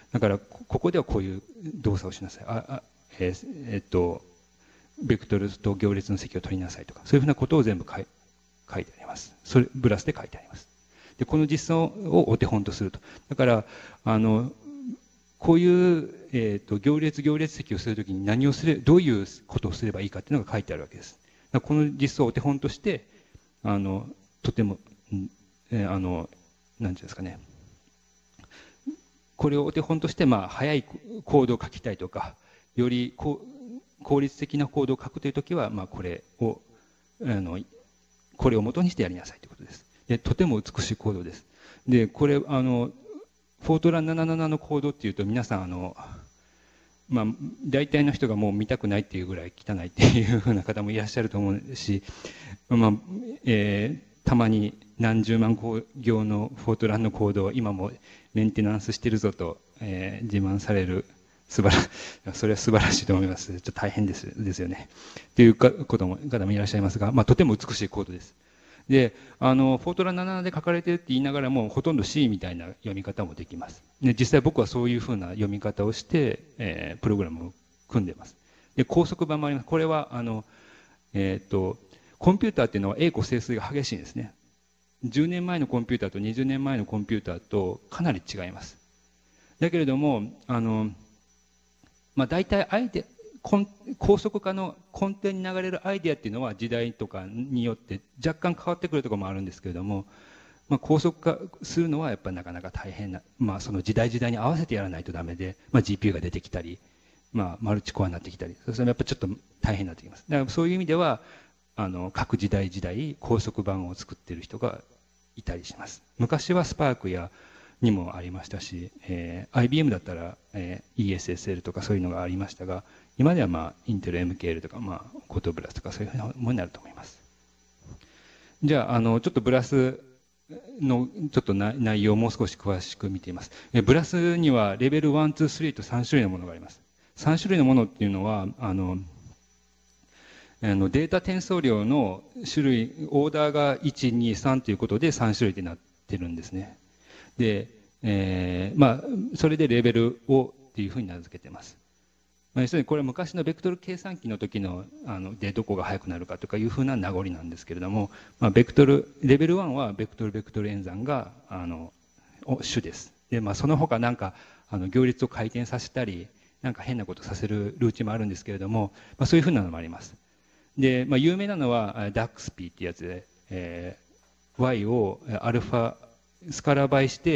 [SPEAKER 2] だからここではこういう動作をしなさい、ああ、えーえーっとベクトルと行列の積を取りなさいとか、そういうふうなことを全部書い書いてあります。それブラスで書いてあります。でこの実装をお手本とすると。だからあのこういう、えー、と行列行列積をするときに何をすれどういうことをすればいいかっていうのが書いてあるわけです。だからこの実装をお手本としてあのとても、えー、あの何ていうんですかね、これをお手本として、まあ、早いコードを書きたいとか、よりこう効率的なコードを書くというときは、まあ、これをあのこれを元にしてやりなさいということです。でとても美しいコードです。でこれあのフォートランななじゅうななのコードっていうと皆さんあの、まあ、大体の人がもう見たくないっていうぐらい汚いっていうふうな方もいらっしゃると思うし、まあえー、たまに何十万行のフォートランのコードを今もメンテナンスしてるぞと、えー、自慢される素晴らそれは素晴らしいと思います。ちょっと大変ですですよねというかことも方もいらっしゃいますが、まあ、とても美しいコードです。であのフォートランななじゅうななで書かれているって言いながらもほとんど C みたいな読み方もできます。で実際僕はそういうふうな読み方をして、えー、プログラムを組んでいます。で高速版もあります。これはあの、えー、とコンピューターっていうのは栄枯盛衰が激しいんですね。じゅうねんまえのコンピューターとにじゅうねんまえのコンピューターとかなり違います。だけれどもあの、まあ、大体アイデ高速化の根底に流れるアイデアっていうのは時代とかによって若干変わってくるところもあるんですけれども、まあ、高速化するのはやっぱりなかなか大変な、まあ、その時代時代に合わせてやらないとダメで、まあ、ジーピーユー が出てきたり、まあ、マルチコアになってきたり、それやっぱちょっと大変になってきます。だからそういう意味ではあの各時代時代高速版を作っている人がいたりします。昔はスパークやにもありましたし、えー、アイビーエム だったら、えー、イーエスエスエル とかそういうのがありましたが、今では、まあ、インテル エムケーエル とか、まあ、コートブラスとかそういうふうなものになると思います。じゃあ、あのちょっとブラスのちょっと内容をもう少し詳しく見ています。えブラスにはレベルいち、に、さんとさん種類のものがあります。さん種類のものっていうのはあのあのデータ転送量の種類オーダーがいち、に、さんということでさん種類になってるんですね。で、えー、まあそれでレベルをっていうふうに名付けてます。まあ、要するにこれは昔のベクトル計算機の時のあのでどこが速くなるかとかいうふうな名残なんですけれども、まあ、ベクトルレベルいちはベクトルベクトル演算があの主です。で、まあ、その他なんかあの行列を回転させたりなんか変なことさせるルーチンもあるんですけれども、まあ、そういうふうなのもあります。で、まあ、有名なのは ダックスピー っていうやつで、えー、Y をアルファスカラ倍して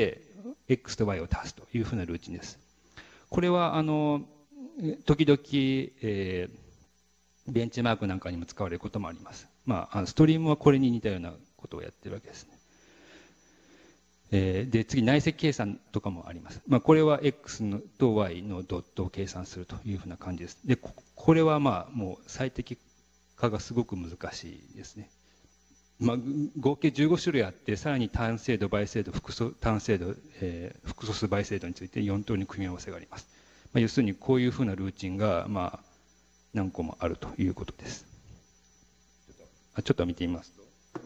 [SPEAKER 2] X と Y を足すというふうなルーチンです。これはあの時々、えー、ベンチマークなんかにも使われることもあります。まあ、ストリームはこれに似たようなことをやってるわけですね。えー、で次内積計算とかもあります。まあ、これは X のと Y のドットを計算するというふうな感じです。でここれはまあもう最適化がすごく難しいですね。まあ、合計じゅうご種類あってさらに単精度倍精度複素単精度、えー、複素数倍精度についてよん通りの組み合わせがあります。まあ、要するにこういうふうなルーチンがまあ何個もあるということです。ちょっと見てみますと、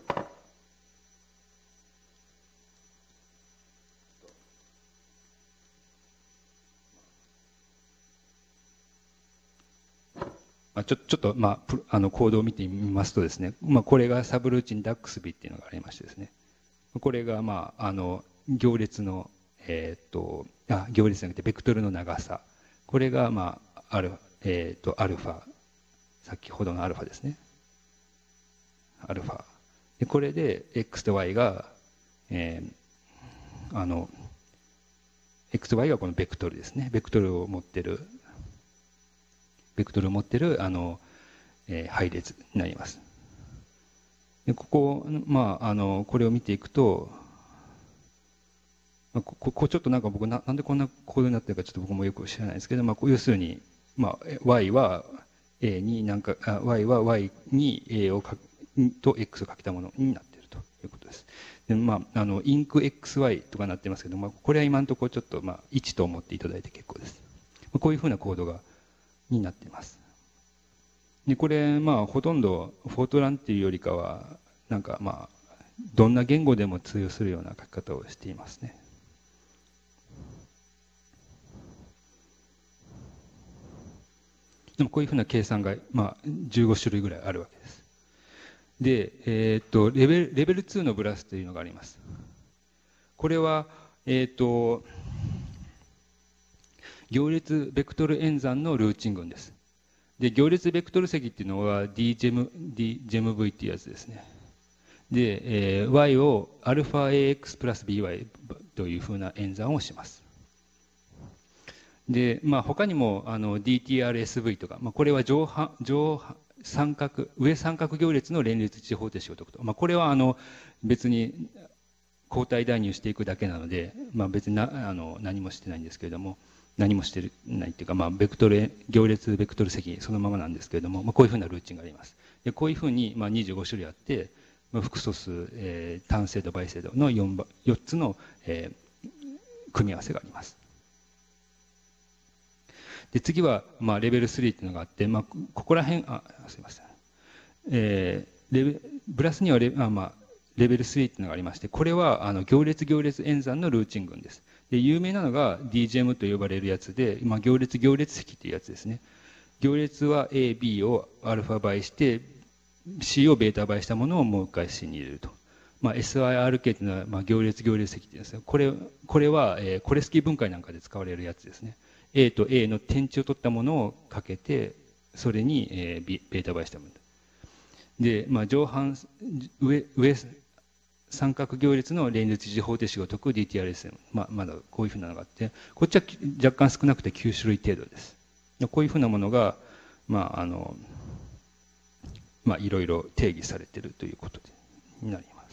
[SPEAKER 2] まあ、ちょちょっと、まあ、あのコードを見てみますとですね、まあ、これがサブルーチン ダックスビー っていうのがありましてですね、これが、まあ、あの行列の、えー、っとあ行列じゃなくてベクトルの長さ、これが、まあアルえー、っとアルファ、先ほどのアルファですね、アルファでこれで X と Y が、えー、あの X と Y がこのベクトルですね、ベクトルを持ってるベクトルを持ってるあの、えー、配列になります。でここ、まあ、あのこれを見ていくと、まあ、ここちょっとなんか僕 な, なんでこんなコードになってるかちょっと僕もよく知らないですけど、まあ、要するに、まあ、Y は A になんかあ Y は Y に A をかと X をかけたものになっているということです。で、まあ、あのインク エックスワイ とかなってますけど、まあ、これは今のところちょっと、まあ、いちと思っていただいて結構です。こういうふうなコードがになっています。でこれまあほとんどフォートランっていうよりかはなんかまあどんな言語でも通用するような書き方をしていますね。 でもこういうふうな計算が、まあ、じゅうご種類ぐらいあるわけです。で、えー、っとレベル、レベルツーのブラスというのがあります。これは、えー、っと行列ベクトル演算のルーチン群です。で、行列ベクトル積っていうのは ディージェム、ディージェムブイ っていうやつですね。で、えー、y を αax プラス by というふうな演算をします。で、まあ、他にもあの ディーティーアールエスブイ とか、まあ、これは上半上三角上三角行列の連立一次方程式を解くと、まあ、これはあの別に交代代入していくだけなので、まあ、別になあの何もしてないんですけれども、何もしてないっていうか、まあ、ベクトル行列ベクトル積そのままなんですけれども、まあ、こういうふうなルーチンがあります。でこういうふうに、まあ、にじゅうご種類あって、まあ、複素数、えー、単精度倍精度の 4, 4つの、えー、組み合わせがあります。で次は、まあ、レベルスリーっていうのがあって、まあ、ここら辺あすいません、えー、レベブラスにはレあ、まあ、レベルスリーっていうのがありまして、これはあの行列行列演算のルーチン群です。で有名なのが ディージェム と呼ばれるやつで、まあ、行列行列積っていうやつですね。行列は A、B をアルファ倍して C をベータ倍したものをもう一回 C に入れると。まあ、エスアイアールケー というのは、まあ、行列行列積っていうんですよ。これこれは、えー、コレスキー分解なんかで使われるやつですね。A と A の点値を取ったものをかけて、それに、えー、ベータ倍したもので、まあ、上半上上三角行列の連立一次方程式を解く ディーティーアールエスエム、まあ、まだこういうふうなのがあって、こっちは若干少なくてきゅう種類程度です。こういうふうなものが、まああのまあ、いろいろ定義されているということになります。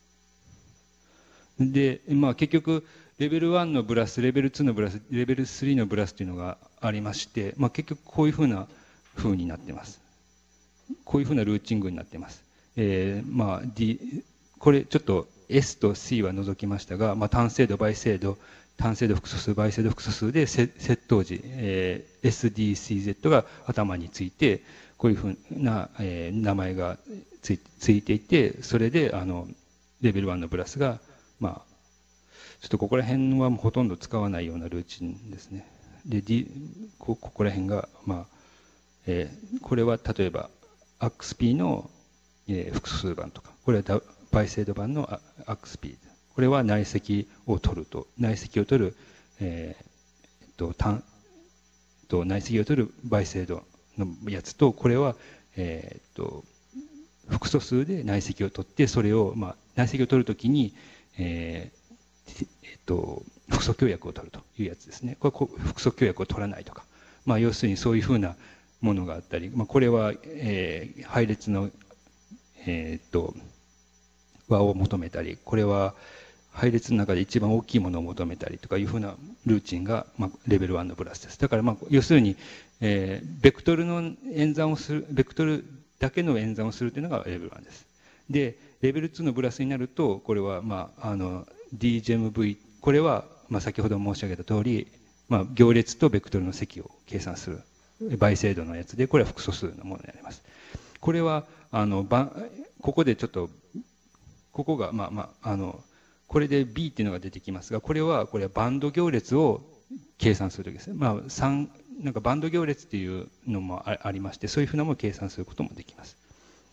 [SPEAKER 2] で、まあ、結局レベルワンのブラス、レベルツーのブラス、レベルスリーのブラスというのがありまして、まあ、結局こういうふうな風になっています。こういうふうなルーチングになっています。えー、まあ Dこれちょっと S と C は除きましたが、まあ、単精度倍精度単精度複素数倍精度複素数で接頭時、えー、エスディーシーゼット が頭についてこういうふうな、えー、名前がつ い, ついていて、それであのレベルワンのブラスが、まあ、ちょっとここら辺はほとんど使わないようなルーチンですね。で、D、こ, ここら辺が、まあえー、これは例えば アックスピー の、えー、複数版とか、これは倍精度版の アックスピー、これは内積を取ると内積を取る、えー、と単と内積を取る倍精度のやつと、これは、えー、と複素数で内積を取って、それを、まあ、内積を取るときに、えーえー、と複素協約を取るというやつですね。これ複素協約を取らないとか、まあ、要するにそういうふうなものがあったり、まあ、これは、えー、配列の、えー、と和を求めたり、これは配列の中で一番大きいものを求めたりとかいうふうなルーチンが、まあ、レベルワンのブラスです。だから、まあ、要するに、えー、ベクトルの演算をする、ベクトルだけの演算をするというのがレベルワンです。で、レベルツーのブラスになると、これは、まあ、あの ディージェムブイ、これは、まあ、先ほど申し上げた通り、まあ、行列とベクトルの積を計算する倍精度のやつで、これは複素数のものになります。これはあのここでちょっとここがまあまああのこれで B っていうのが出てきますが、これはこれはバンド行列を計算するときですね。まあ三なんかバンド行列っていうのもありまして、そういうふうなものを計算することもできます。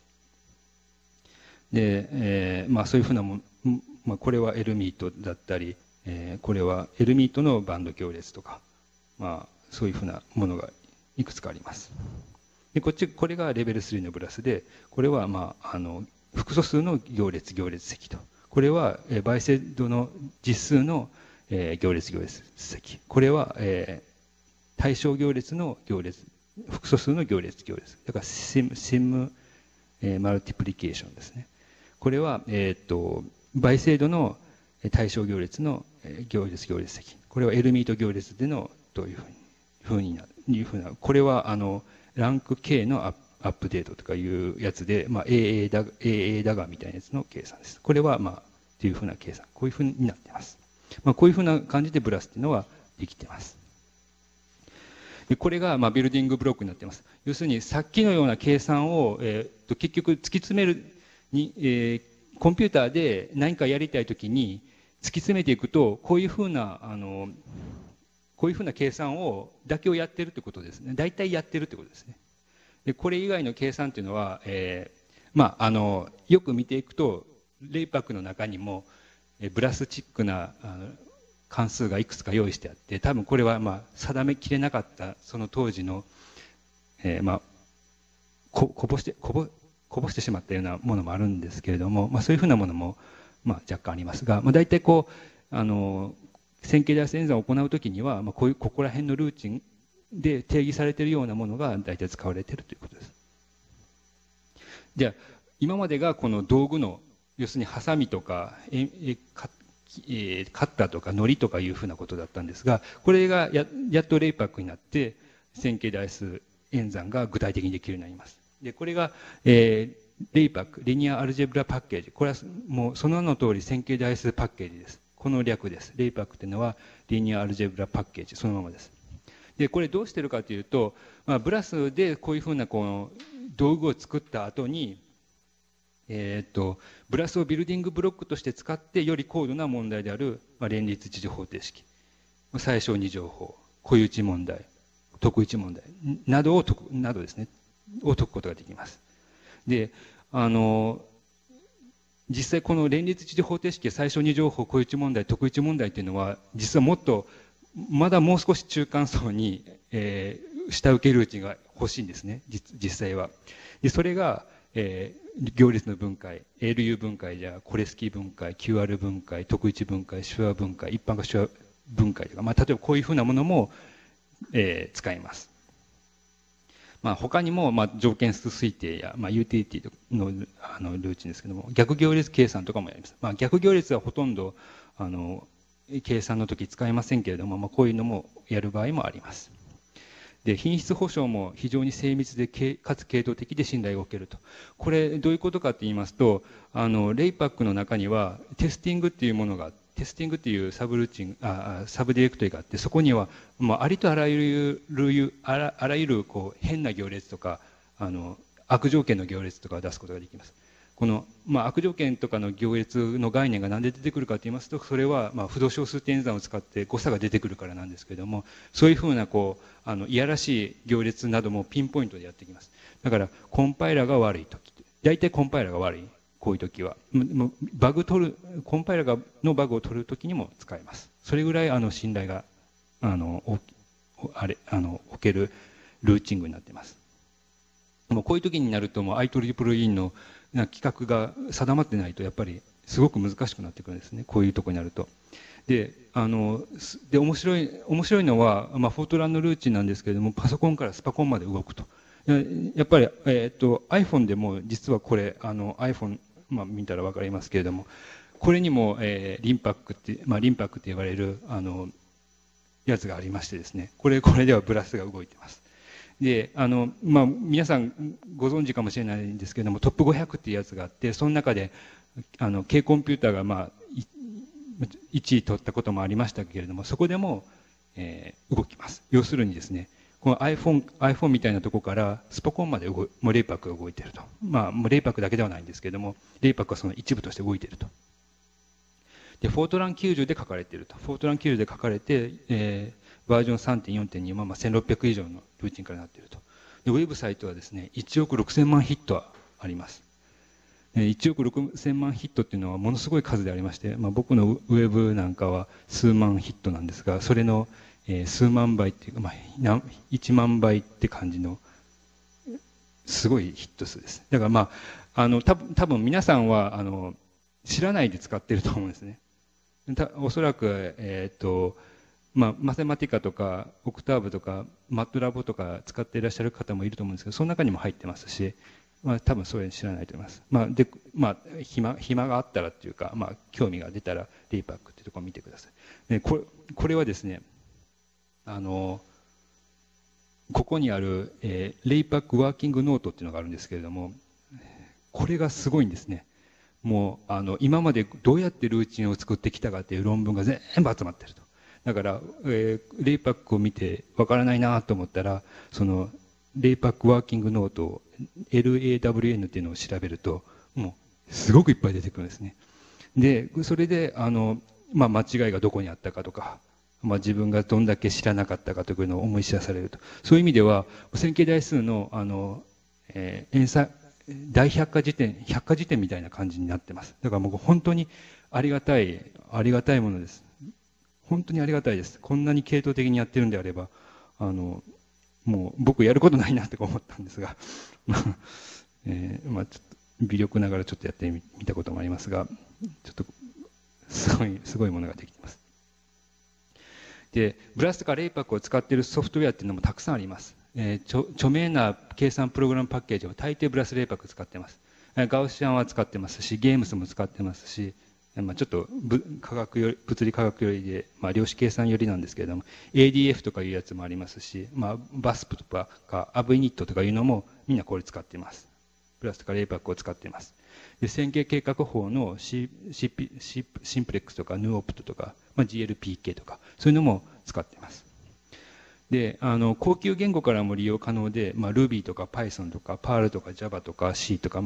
[SPEAKER 2] で、えー、まあそういうふうなもの、まあ、これはエルミートだったり、えー、これはエルミートのバンド行列とか、まあそういうふうなものがいくつかあります。でこっちこれがレベルスリーのブラスで、これはまああの複素数の行列行列積と、これは倍精度の実数の行列行列積、これは対象行列の行列複素数の行列行列だからシム、シムマルティプリケーションですね。これは、えー、と倍精度の対象行列の行列行列積、これはエルミート行列でのどういうふうにないうふうな、これはあのランク K のアップデートとかいうやつで、まあ、エーエー だ エーエー だがみたいなやつの計算です。これはまあっていうふうな計算、こういうふうになっています。まあ、こういうふうな感じでブラスっていうのはできています。でこれがまあビルディングブロックになっています。要するにさっきのような計算を、えー、と結局突き詰めるに、えー、コンピューターで何かやりたいときに突き詰めていくと、こういうふうなあのこういうふうな計算をだけをやってるってことですね。大体やってるってことですね。でこれ以外の計算っていうのは、えーまあ、あのよく見ていくとレイパックの中にもブラスチックなあの関数がいくつか用意してあって、多分これはまあ定めきれなかったその当時の、えーまあ、ここぼしてこぼこぼしてしまったようなものもあるんですけれども、まあ、そういうふうなものもまあ若干ありますが、まあ、大体こうあの線形代数演算を行うときには、まあ、こういうここら辺のルーチンで定義されているようなものが大体使われているということです。じゃあ今までがこの道具の要するにハサミとかええカッターとか糊とかいうふうなことだったんですが、これが や, やっとレイパックになって線形代数演算が具体的にできるようになります。でこれが、えー、レイパックリニアアルジェブラパッケージ、これはもうその名の通り線形代数パッケージです。この略です。レイパックというのはリニアアルジェブラパッケージそのままです。でこれどうしてるかというと、まあ、ブラスでこういうふうなこの道具を作った後に、えー、とブラスをビルディングブロックとして使ってより高度な問題である、まあ、連立一次方程式、最小二乗法、固有値問題、特一問題などを解くなどですねを解くことができます。であの実際この連立一次方程式最小二乗法、固有値問題、特一問題というのは実はもっとまだもう少し中間層に、えー、下請けルーチンが欲しいんですね、実, 実際は。でそれが、えー、行列の分解、エルユー 分解じゃコレスキー分解、キューアール 分解、特一分解、手話分解、一般化手話分解とか、まあ、例えばこういうふうなものも、えー、使います。まあ、他にも、まあ、条件数推定や、まあ、ユーティリティの、あのルーチンですけども、逆行列計算とかもやります。まあ、逆行列はほとんどあの計算の時使いませんけれども、まあ、こういうのもやる場合もあります。で品質保証も非常に精密でかつ系統的で信頼がおけると。これどういうことかと言いますと、あのレイパックの中にはテスティングっていうものがテスティングっていうサブルーチンあサブディレクトリがあって、そこには、まあ、ありとあらゆるあらあらゆるこう変な行列とかあの悪条件の行列とかを出すことができます。この、まあ、悪条件とかの行列の概念が何で出てくるかと言いますと、それは、まあ、不動小数点演算を使って誤差が出てくるからなんですけれども、そういうふうなこうあのいやらしい行列などもピンポイントでやってきます。だからコンパイラーが悪いとき、大体コンパイラーが悪い、こういうときはバグ取るコンパイラーのバグを取るときにも使えます。それぐらいあの信頼があのあれあの置けるルーチングになっています。もうこういう時になるともう アイトリプルイー の規格が定まってないとやっぱりすごく難しくなってくるんですね、こういうところになると。であので面白い面白いのは、まあ、フォートランのルーチンなんですけれども、パソコンからスパコンまで動くと。やっぱり、えー、と iPhone でも実はこれあの iPhone、まあ、見たら分かりますけれども、これにも、えー、リンパックって、まあ、リンパックって言われるあのやつがありましてですね、これこれではブラスが動いてます。であのまあ、皆さんご存知かもしれないんですけれども、トップごひゃくっていうやつがあって、その中であの軽コンピューターが、まあ、いちい取ったこともありましたけれども、そこでも、えー、動きます。要するにですね、この iPhone, iPhone みたいなところからスポコンまで動いもうレイパックが動いていると。まあ、もうレイパックだけではないんですけれども、レイパックはその一部として動いていると。でフォートランきゅうじゅうで書かれていると。フォートランきゅうじゅうで書かれて、えーバージョン さんてんよんてんに はまあせんろっぴゃく以上のルーチンからなっていると。でウェブサイトはですね、いちおくろくせんまんヒットはあります。いちおくろくせんまんヒットっていうのはものすごい数でありまして、まあ、僕のウェブなんかは数万ヒットなんですが、それの、えー、数万倍っていうか、まあ、いちまん倍って感じのすごいヒット数です。だからまあ、あの多分多分皆さんはあの知らないで使っていると思うんですね。たおそらく、えーとまあ、マセマティカとかオクターブとかマットラボとか使っていらっしゃる方もいると思うんですけど、その中にも入ってますし、まあ、多分それ知らないと思います。まあでまあ、暇, 暇があったらっていうか、まあ、興味が出たらレイパックっていうところを見てください。で こ, れこれはですね、あのここにある、えー、レイパックワーキングノートっていうのがあるんですけれども、これがすごいんですね。もうあの今までどうやってルーチンを作ってきたかっていう論文が全部集まってると。だから、えー、レイパックを見てわからないなと思ったら、そのレイパックワーキングノート エルエーダブリューエヌ っていうのを調べると、もうすごくいっぱい出てくるんですね。でそれであの、まあ、間違いがどこにあったかとか、 まあ、自分がどんだけ知らなかったかというのを思い知らされると。そういう意味では、線形代数の、あの、えー、演算、大百科事典、百科事典みたいな感じになってます。だからもう本当にありがたい、ありがたいものです。本当にありがたいです。こんなに系統的にやってるんであれば、あの、もう僕やることないなって思ったんですが、えー、まあちょっと微力ながらちょっとやってみたこともありますが、ちょっとすごい、すごいものができています。で、ブラスとかレイパックを使っているソフトウェアっていうのもたくさんあります。えー、著名な計算プログラムパッケージを大抵ブラスレイパック使っています。ガウシアンは使ってますし、ゲームスも使ってますし、まあ、ちょっと科学より物理科学よりで、まあ、量子計算よりなんですけれども エーディーエフ とかいうやつもありますし、まあ、バスプとかアブイニットとかいうのもみんなこれ使っています。プラスとかレイパックを使っています。で線形計画法の シーピー、シンプレックスとかヌーオプトとか、まあ、ジーエルピーケー とかそういうのも使っています。であの高級言語からも利用可能で、まあ、Ruby とか Python とか Perl とか Java とか C とか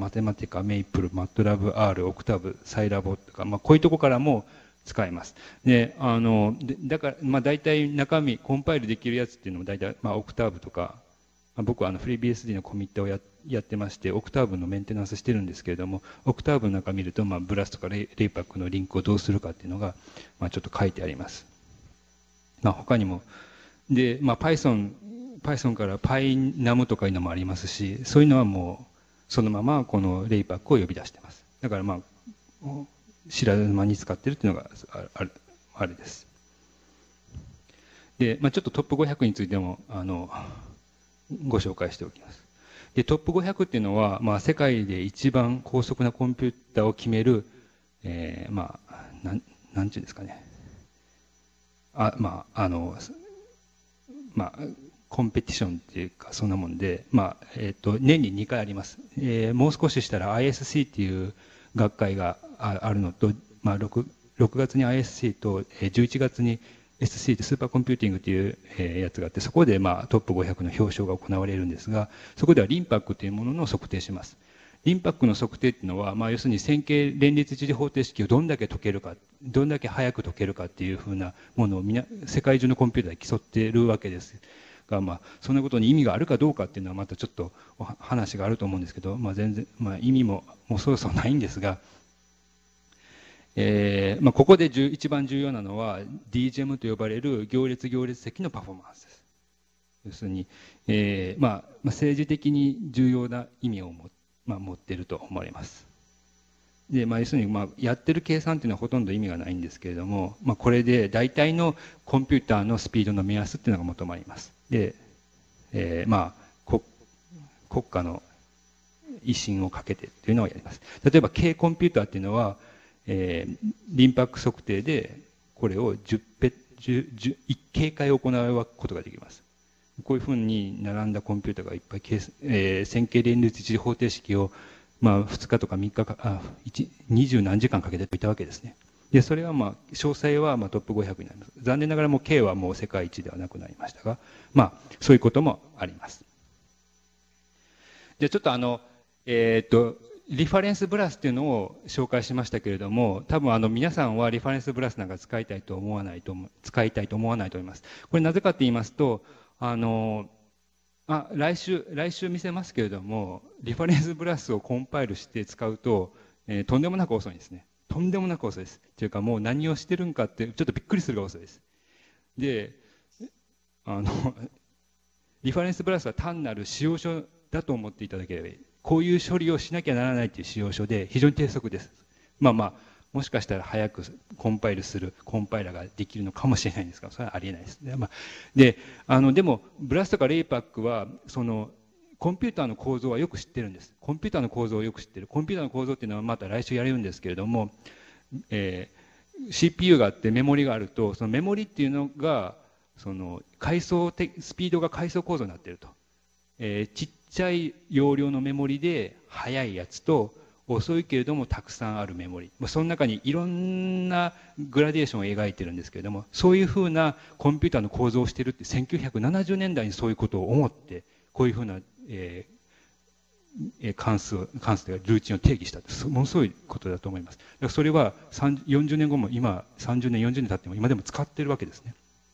[SPEAKER 2] Mathematica、Maple、MATLAB、R、Octave、Scilab とか、まあ、こういうとこからも使えます。であのでだから、まあ、大体中身コンパイルできるやつっていうのも大体、まあ、Octave とか、まあ、僕はあの FreeBSD のコミットをややってまして Octave のメンテナンスしてるんですけれども Octave の中見ると、まあ、ブラスとかレイ、レイパックのリンクをどうするかっていうのが、まあ、ちょっと書いてあります。まあ、他にもで、まあ、Python、Python から PyNum とかいうのもありますし、そういうのはもう、そのままこのレイパックを呼び出しています。だからまあ、知らぬ間に使っているというのがある、あれです。で、まあ、ちょっとトップごひゃくについても、あの、ご紹介しておきます。で、トップごひゃくっていうのは、まあ、世界で一番高速なコンピューターを決める、えー、まあ、なん、なんていうんですかね。あ、まあ、あの、まあ、コンペティションっていうかそんなもんで、まあえー、と年ににかいあります、えー、もう少ししたら アイエスシー っていう学会があるのと、まあ、6, ろくがつに アイエスシー とじゅういちがつに エスシー ってスーパーコンピューティングっていうやつがあって、そこでまあトップごひゃくの表彰が行われるんですが、そこではリンパックというものの測定します。リンパックの測定っていうのは、まあ、要するに線形連立一次方程式をどんだけ解けるか、どんだけ早く解けるかっていうふうなものをみな世界中のコンピューターで競っているわけですが、まあ、そんなことに意味があるかどうかっていうのはまたちょっと話があると思うんですけど、まあ、全然、まあ、意味ももうそろそろないんですが、えーまあ、ここで一番重要なのは ディージェム と呼ばれる行列行列積のパフォーマンスです。要するに、えーまあ、まあ政治的に重要な意味を持ってまあ、持っていると思われます。で、まあ、要するに、まあ、やってる計算というのはほとんど意味がないんですけれども、まあ、これで大体のコンピューターのスピードの目安っていうのが求まります。で、えー、まあ国、国家の威信をかけてっていうのをやります。例えば軽コンピューターっていうのは、えー、リンパック測定でこれをじゅうペじゅう、じゅういち警戒を行うことができます。こういうふうに並んだコンピューターがいっぱい、えー、線形連立一次方程式を、まあ、ふつかとかみっかか、あ、にじゅう何時間かけて解いたわけですね。で、それはまあ、詳細はまあトップごひゃくになります。残念ながらもう K はもう世界一ではなくなりましたが、まあ、そういうこともあります。じゃあちょっとあの、えっと、リファレンスブラスっていうのを紹介しましたけれども、多分あの皆さんはリファレンスブラスなんか使いたいと思わないと思う、使いたいと思わないと思います。これなぜかと言いますと、あのあ来週来週見せますけれども、リファレンスブラスをコンパイルして使うと、えー、とんでもなく遅いんですね。とんでもなく遅いです。というかもう何をしてるんかってちょっとびっくりするが遅いです。で、あのリファレンスブラスは単なる使用書だと思っていただければいい。こういう処理をしなきゃならないという使用書で非常に低速です。まあまあもしかしたら早くコンパイルするコンパイラーができるのかもしれないんですが、それはありえないですね。まあ、で、あの、でも、ブラスとかレイパックは、その、コンピューターの構造はよく知ってるんです。コンピューターの構造をよく知ってる。コンピューターの構造っていうのはまた来週やれるんですけれども、えー、シーピーユー があってメモリがあると、そのメモリっていうのが、その、階層的、スピードが階層構造になっていると。えー、ちっちゃい容量のメモリで速いやつと、遅いけれどもたくさんあるメモリ、その中にいろんなグラデーションを描いてるんですけれども、そういうふうなコンピューターの構造をしているってせんきゅうひゃくななじゅうねんだいにそういうことを思って、こういうふうな、えー、関数関数というかルーチンを定義したって、ものすごいことだと思います。だからそれはよんじゅうねんごも今さんじゅうねんよんじゅうねん経っても今でも使ってるわけですね。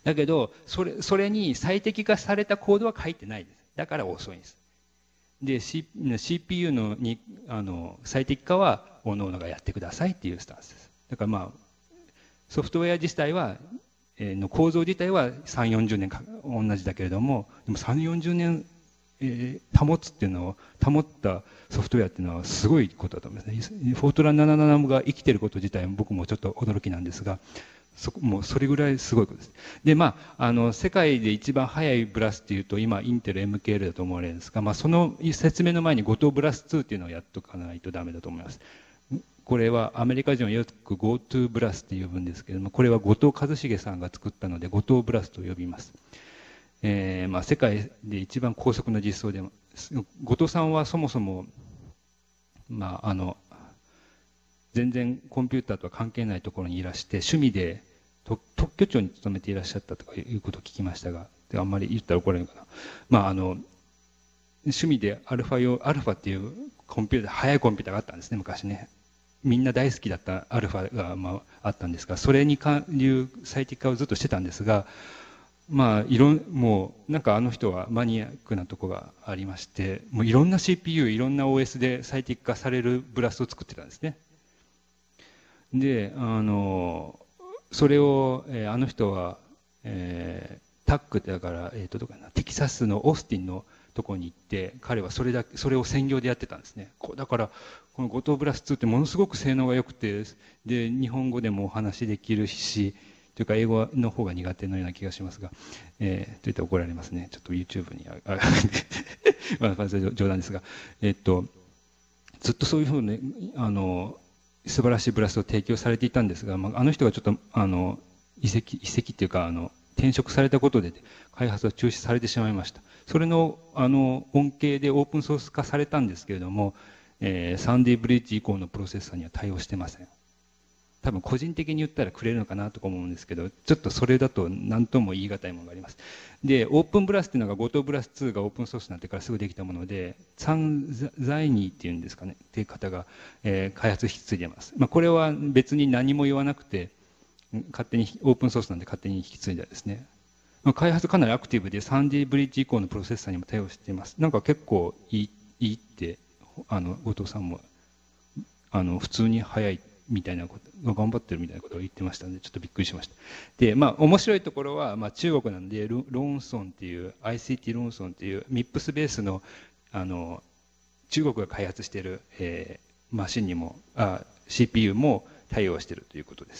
[SPEAKER 2] だけどそれ、それに最適化されたコードは書いてないです。だから遅いんです。で、C、シーピーユー のにあの最適化は各々がやってくださいっていうスタンスです。だからまあソフトウェア自体は、えー、の構造自体はさん、よんじゅうねんか同じだけれども、でもさん、よんじゅうねん、えー、保つっていうのを保ったソフトウェアっていうのはすごいことだと思いますね。フォートランななじゅうななが生きてること自体も僕もちょっと驚きなんですが、そもうそれぐらいすごいことです。で、まあ、あの世界で一番速いブラスっていうと今インテル エムケーエル だと思われるんですが、まあ、その説明の前にゴトブラスツーっていうのをやっとかないとダメだと思います。これはアメリカ人はよく ゴートゥー ブラスって呼ぶんですけれども、これは後藤一茂さんが作ったので後藤ブラスと呼びます。えーまあ、世界で一番高速な実装でも、後藤さんはそもそも、まあ、あの全然コンピューターとは関係ないところにいらして趣味で特許庁に勤めていらっしゃったとかいうことを聞きましたが、あんまり言ったら怒られるのかな。まああの趣味でアルファ用アルファっていうコンピューター、速いコンピューターがあったんですね、昔ね。みんな大好きだったアルファが、まあ、あったんですが、それに関いう最適化をずっとしてたんですが、まあいろんもうなんかあの人はマニアックなとこがありまして、もういろんな シーピーユー、いろんな オーエス で最適化されるブラスを作ってたんですね。で、あのそれを、えー、あの人は、えー、タックだから、えー、とどこかな、テキサスのオースティンのとこに行って、彼はそれだけそれを専業でやってたんですね。こうだからこのゴトブラスツーってものすごく性能が良くて、で日本語でもお話できるし、というか英語の方が苦手のような気がしますが、えー、といったら怒られますね。ちょっと YouTube にああまあ冗談ですが、えっとずっとそういうふうにあの素晴らしいブラスを提供されていたんですが、まあ、あの人がちょっとあの移籍移籍っていうかあの転職されたことで開発は中止されてしまいました。それのあの恩恵でオープンソース化されたんですけれども、えー、サンディブリッジ以降のプロセッサーには対応してません。多分個人的に言ったらくれるのかなとか思うんですけど、ちょっとそれだと何とも言い難いものがあります。で、オープンブラスっていうのがゴトブラスツーがオープンソースになってからすぐできたもので、サンザイニーっていうんですかね、っていう方が、えー、開発引き継いでます。まあ、これは別に何も言わなくて、勝手にオープンソースなんで勝手に引き継いだですね。まあ、開発かなりアクティブで、サンディブリッジ以降のプロセッサーにも対応しています。なんか結構いい、いいって、あの、後藤さんも、あの、普通に早いみたいなこと、頑張ってるみたいなことを言ってましたので、ちょっとびっくりしました。で、まあ、面白いところは、まあ、中国なんで、ローンソンっていう、アイシーティー ローンソンっていう、ミップスベースの、あの、中国が開発している、えー、マシンにも、あ、シーピーユー も対応しているということです。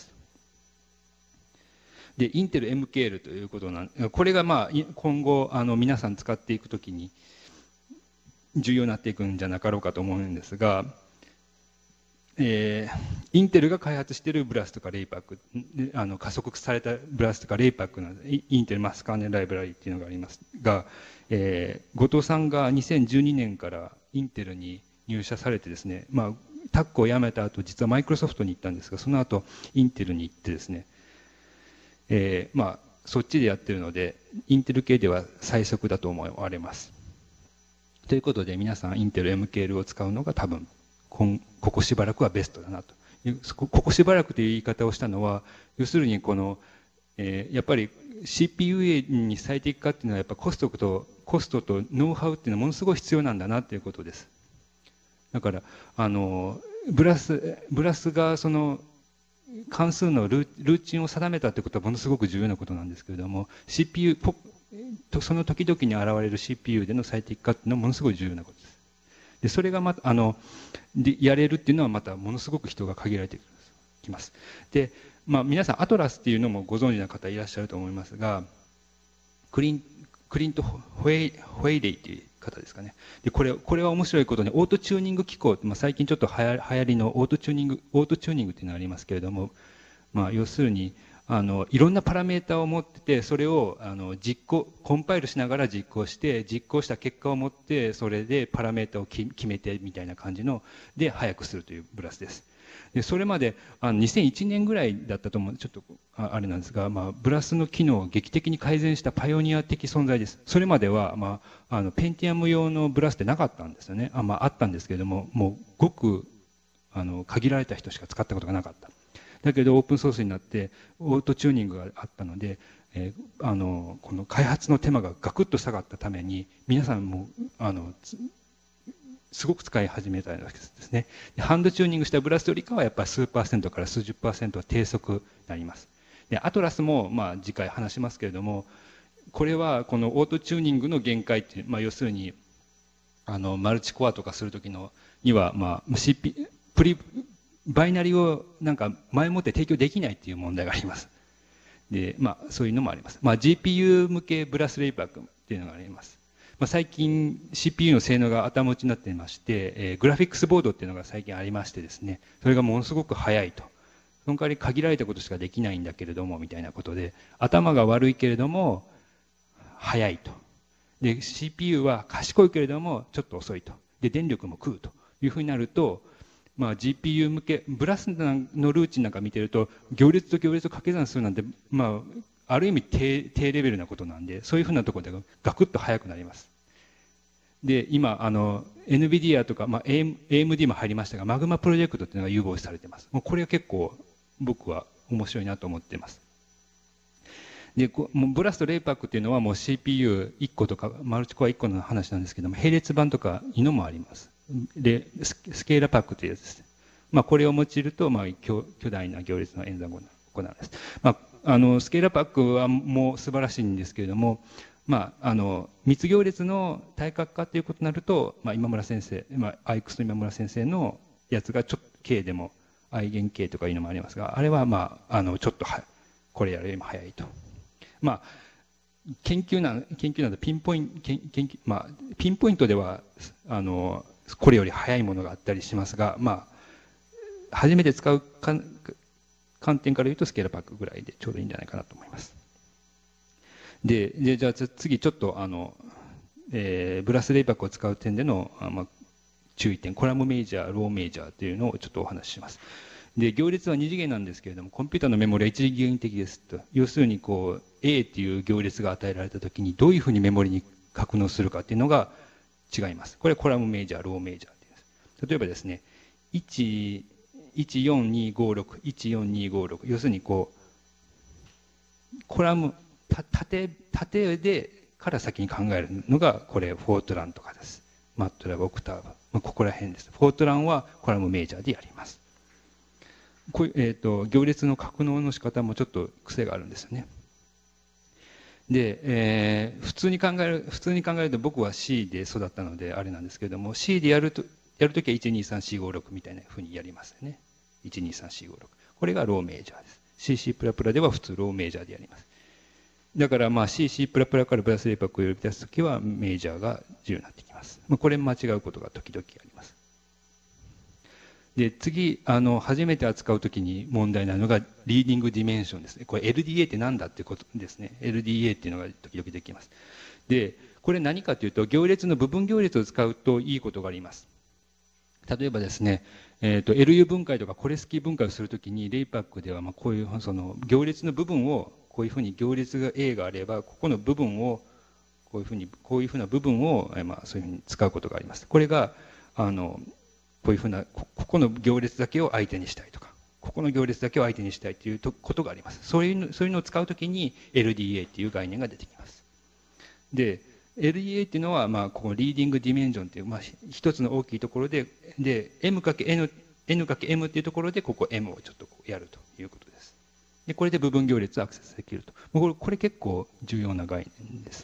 [SPEAKER 2] で、インテル エムケーエル ということなん、これがまあ、今後、あの、皆さん使っていくときに、重要になっていくんじゃなかろうかと思うんですが、えー、インテルが開発しているブラスとかレイパック、あの加速されたブラスとかレイパックのインテルマスカーネライブラリっていうのがありますが、えー、後藤さんがにせんじゅうにねんからインテルに入社されてですね、まあ、タックを辞めた後、実はマイクロソフトに行ったんですが、その後インテルに行ってですね、えー、まあそっちでやってるので、インテル系では最速だと思われます。ということで、皆さんインテル エムケーエル を使うのが多分ここしばらくはベストだなと。ここしばらくという言い方をしたのは、要するにこの、えー、やっぱり シーピーユー に最適化っていうのはやっぱコストとコストとノウハウっていうのはものすごい必要なんだなということです。だからあのブラスブラスがその関数のルーチンを定めたということはものすごく重要なことなんですけれども、 シーピーユー その時々に現れる シーピーユー での最適化っていうのはものすごい重要なことです。でそれがまたあのでやれるっていうのはまたものすごく人が限られてきます。で、まあ、皆さんアトラスっていうのもご存知の方いらっしゃると思いますが、クリンクリント・ホェイ・ホェイレイという方ですかね。でこれこれは面白いことにオートチューニング機構、まあ、最近ちょっとはや流行りのオートチューニングオートチューニングっていうのがありますけれども、まあ、要するにあのいろんなパラメータを持ってて、それをあの実行コンパイルしながら実行して、実行した結果を持ってそれでパラメータをき決めてみたいな感じので早くするというブラスです。でそれまであのにせんいちねんぐらいだったと思う、ちょっと あ, あれなんですが、まあ、ブラスの機能を劇的に改善したパイオニア的存在です。それまでは、まあ、あのペンティアム用のブラスってなかったんですよね。あ,、まあ、あったんですけれども、もうごくあの限られた人しか使ったことがなかった。 だけどオープンソースになってオートチューニングがあったので、えー、あのこの開発の手間がガクッと下がったために皆さんもあのすごく使い始めたわけですね。ハンドチューニングしたブラスよりかはやっぱり数パーセントから数十パーセントは低速になります。でアトラスもまあ次回話しますけれども、これはこのオートチューニングの限界っていう、まあ、要するにあのマルチコアとかするときのには、まあ、シーピー プリバイナリをなんか前もって提供できないっていう問題があります。で、まあ、そういうのもあります。まあ、ジーピーユー 向けブラスレイパックっていうのがあります。まあ、最近 シーピーユー の性能が頭打ちになっていまして、えー、グラフィックスボードっていうのが最近ありましてですね、それがものすごく速いと。その代わり限られたことしかできないんだけれどもみたいなことで、頭が悪いけれども速いと。で シーピーユー は賢いけれどもちょっと遅いと。で電力も食うというふうになると、まあ、ジーピーユー 向けブラスのルーチンなんか見てると行列と行列を掛け算するなんて、まあ、ある意味 低, 低レベルなことなんで、そういうふうなところでガクッと速くなります。で今あの エヌビディア とか、まあ、エーエムディー も入りましたが、マグマプロジェクトっていうのが有望視されています。もうこれは結構僕は面白いなと思っています。でもうブラスとレイパックっていうのはもう シーピーユーいっことかマルチコアいっこの話なんですけども、並列版とかいうのもあります。でスケーラパックというやつです。まあ、これを用いると、まあ、巨, 巨大な行列の演算が行われます。まあ、あのスケーラパックはもう素晴らしいんですけれども、まあ、あの密行列の対角化ということになると、まあ、今村先生、まあ、アイクスの今村先生のやつがちょっと K でもアイゲン K とかいうのもありますが、あれはまああのちょっとはこれやるよりも早いと。まあ、研究な研究などピンポイント研研究、まあ、ピンポイントではあのこれより早いものがあったりしますが、まあ、初めて使うか観点から言うとスケールパックぐらいでちょうどいいんじゃないかなと思います。で、でじゃあ次ちょっとあの、えー、ブラスレイパックを使う点での、まあ、注意点、コラムメジャー、ローメジャーというのをちょっとお話しします。で行列は二次元なんですけれども、コンピューターのメモリは一次元的ですと。要するにこう A っていう行列が与えられたときにどういうふうにメモリに格納するかっていうのが違います。これはコラムメジャー、ローメジャーって言います。例えばですね、いち、いちよんにごろく、いちよんにごろく、要するにこうコラム縦縦でから先に考えるのがこれフォートランとかです。マットラブ、オクターブ、まあ、ここら辺です。フォートランはコラムメジャーでやります。こうえー、と行列の格納の仕方もちょっと癖があるんですよね。で、えー、普通に考える普通に考えると僕は C で育ったのであれなんですけれども、 C でやるとやるときはいちにさんしごろくみたいなふうにやりますよね。いちにさんしごろく、これがローメジャーです。 シーシー プラプラでは普通ローメジャーでやります。だからまあ シーシー プラプラからブラスレイパックを呼び出すときはメジャーが重要になってきます。まあ、これ間違うことが時々あります。で次あの初めて扱うときに問題なのがリーディングディメンションですね。これ エルディーエー って何だってことですね。 エルディーエー っていうのが時々できます。でこれ何かというと、行列の部分行列を使うといいことがあります。例えばですね、えー、と エルユー 分解とかコレスキー分解をするときにレイパックではまあこういうその行列の部分をこういうふうに行列が A があればここの部分をこういうふうにこういうふうな部分をまあそういうふうに使うことがあります。これがあのこういうふうな こ, ここの行列だけを相手にしたいとか、ここの行列だけを相手にしたいということがあります。そういうの、そういうのを使うときに エルディーエー という概念が出てきます。で エルディーエー っていうのはまあここリーディングディメンションというまあ一つの大きいところで、で M かけ N N かけ M っていうところでここ M をちょっとやるということです。でこれで部分行列をアクセスできると。これ、これ結構重要な概念です。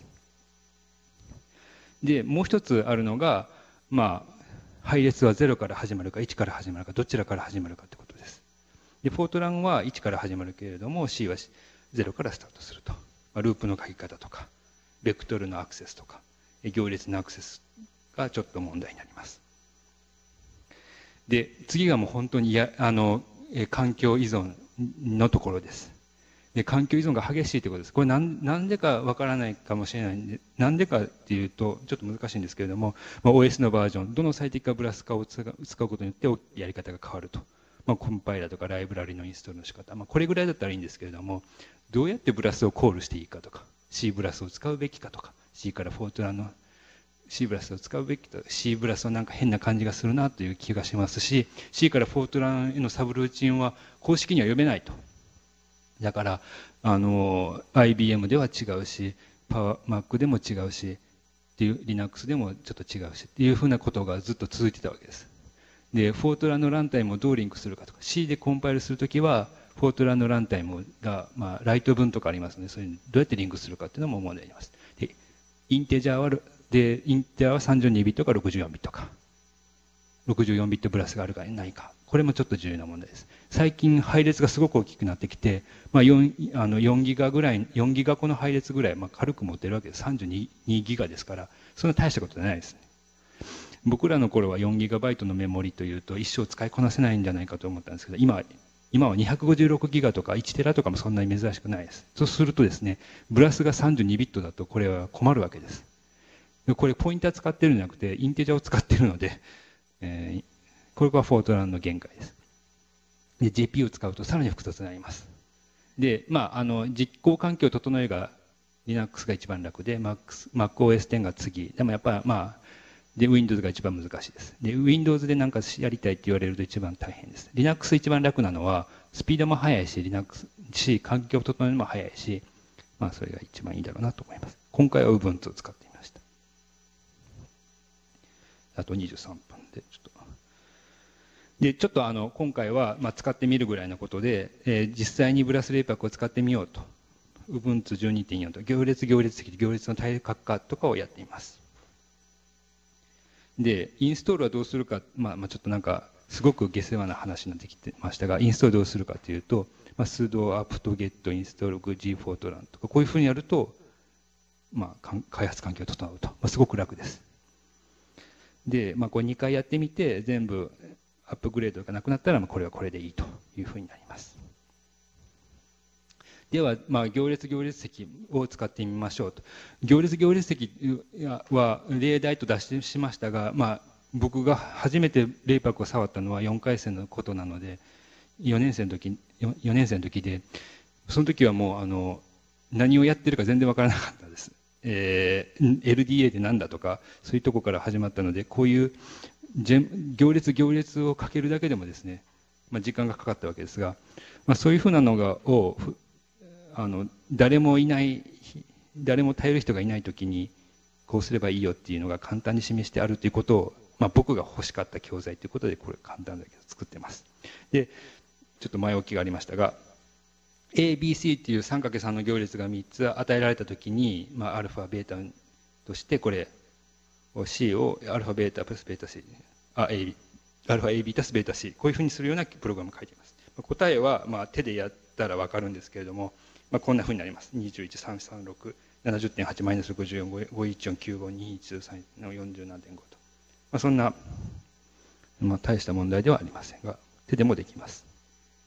[SPEAKER 2] でもう一つあるのがまあ配列はゼロから始まるかいちから始まるかどちらから始まるかということです。でフォートランはいちから始まるけれども C はゼロからスタートすると。まあ、ループの書き方とかベクトルのアクセスとか行列のアクセスがちょっと問題になります。で次がもう本当にやあの環境依存のところです。で環境依存が激しいということです。これなんなんでかわからないかもしれないんで、なんでかっていうとちょっと難しいんですけれども、まあ、オーエス のバージョンどの最適化ブラス化を使うことによってやり方が変わると。まあ、コンパイラーとかライブラリのインストールの仕方、まあ、これぐらいだったらいいんですけれども、どうやってブラスをコールしていいかとか C ブラスを使うべきかとか C からフォートランの C ブラスを使うべきと、C ブラスはなんか変な感じがするなという気がしますし、C からフォートランへのサブルーチンは公式には呼べないと。だから、あの、アイビーエム では違うし、パワー Mac でも違うし、っていう、Linux でもちょっと違うし、っていうふうなことがずっと続いてたわけです。で、フォートランのランタイムをどうリンクするかとか、C でコンパイルするときは、フォートランのランタイムが、まあ、ライト分とかありますので、それにどうやってリンクするかっていうのも問題あります。で、インテジャーは、で、インテジャーはさんじゅうにビットかろくじゅうよんビットか。ろくじゅうよんビットブラスがあるかないか。これもちょっと重要な問題です。最近配列がすごく大きくなってきて、まあ、4, あのよんギガぐらい、よんギガ個の配列ぐらい、まあ、軽く持ってるわけです。さんじゅうにギガですから、そんな大したことじゃないですね。僕らの頃はよんギガバイトのメモリというと一生使いこなせないんじゃないかと思ったんですけど、今は、今はにひゃくごじゅうろくギガとかいちテラとかもそんなに珍しくないです。そうするとですね、ブラスがさんじゅうにビットだとこれは困るわけです。これポインター使ってるんじゃなくて、インテジャーを使ってるので、えー、これがフォートランの限界です。で、ジェーピーユー を使うとさらに複雑になります。で、まあ、あの、実行環境を整えが Linux が一番楽で、MacOS テンが次。でもやっぱ、まあ、で、Windows が一番難しいです。で、Windows でなんかやりたいって言われると一番大変です。Linux 一番楽なのは、スピードも速いし、Linux し、環境を整えるのも速いし、まあ、それが一番いいだろうなと思います。今回は Ubuntu を使ってみました。あとにじゅうさんぷんで、ちょっと。で、ちょっとあの、今回は、まあ、使ってみるぐらいのことで、えー、実際にブラスレイパックを使ってみようと。Ubuntu じゅうにてんよん と、行列行列的、行列の対角化とかをやっています。で、インストールはどうするか、まあ、まあ、ちょっとなんか、すごく下世話な話になってきてましたが、インストールどうするかというと、まあ、sudo apt get install gfortran とか、こういうふうにやると、まあ、開発環境を整うと。まあ、すごく楽です。で、まあ、これにかいやってみて、全部アップグレードがなくなったら、これはこれでいいというふうになります。では、まあ、行列行列積を使ってみましょうと。行列行列積は例題と出ししましたが、まあ、僕が初めてレイパックを触ったのはよんかい生のことなので、よねん生の時、よねん生の時で、その時はもう、あの、何をやってるか全然わからなかったです。えー、エルディーエー って何だとか、そういうとこから始まったので、こういう行列行列をかけるだけでもですね、まあ、時間がかかったわけですが、まあ、そういうふうなのがをあの誰もいない誰も頼る人がいないときにこうすればいいよっていうのが簡単に示してあるということを、まあ、僕が欲しかった教材ということでこれ簡単だけど作ってます。でちょっと前置きがありましたが エービーシー っていう さんかけるさん の行列がみっつ与えられたときに、まあ、アルファベータとしてこれC をアルファベータプラスベータ C あ A アルファ A ビータスベータ C こういうふうにするようなプログラムを書いています。答えはまあ手でやったら分かるんですけれども、まあ、こんなふうになります。にじゅういち、さんさんろく、ななじゅってんはち、マイナスろくじゅうよん、ごいちよん、きゅうご、にいちさんのよんじゅうななてんごと、まあ、そんな、まあ、大した問題ではありませんが手でもできます。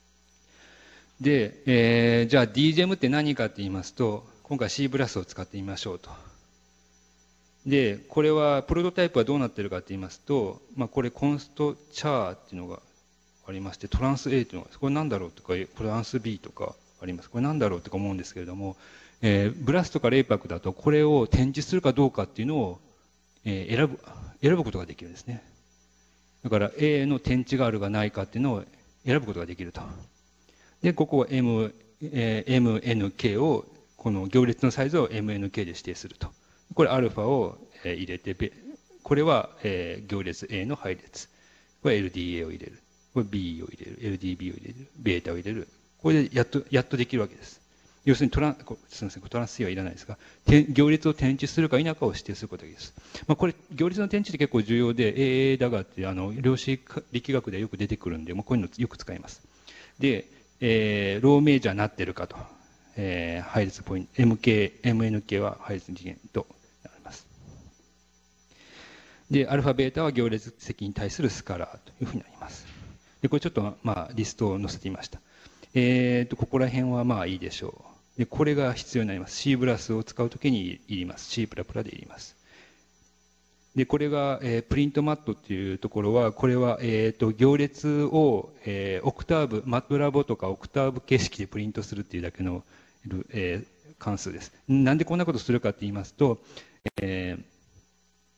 [SPEAKER 2] で、えー、じゃあ ディージェーエム って何かって言いますと、今回 C ブラスを使ってみましょうと。で、これは、プロトタイプはどうなってるかって言いますと、まあ、これ、コンストチャーっていうのがありまして、トランス A っていうのが、これなんだろうとか、トランス B とかあります。これなんだろうとか思うんですけれども、えー、ブラスとかレイパックだと、これを展示するかどうかっていうのを、えー、選ぶ、選ぶことができるんですね。だから、A の展示があるかないかっていうのを選ぶことができると。で、ここは M、えー、エムエヌケー を、この行列のサイズを エムエヌケー で指定すると。これ、アルファを入れて、これは行列 A の配列。これ エルディーエー を入れる。これ B を入れる。エルディービー を入れる。ベータを入れる。これでやっと、やっとできるわけです。要するにトラン、すみません、トランス C はいらないですが、行列を展示するか否かを指定することができます。まあ、これ、行列の展示って結構重要で、エーエー だがって、あの、量子力学でよく出てくるんで、もうこういうのよく使います。で、えー、ローメージャーになってるかと。えー、配列ポイント、エムケー、エムエヌケー は配列次元となります。で、アルファベータは行列積に対するスカラーというふうになります。で、これちょっと、まあ、リストを載せてみました。えーと、ここら辺はまあいいでしょう。で、これが必要になります。C ブラスを使うときにいります。C プラプラでいります。で、これが、えー、プリントマットっていうところは、これは、えーと、行列を、えー、オクターブ、マットラボとかオクターブ形式でプリントするっていうだけの、えー、関数です。なんでこんなことするかって言いますと、えー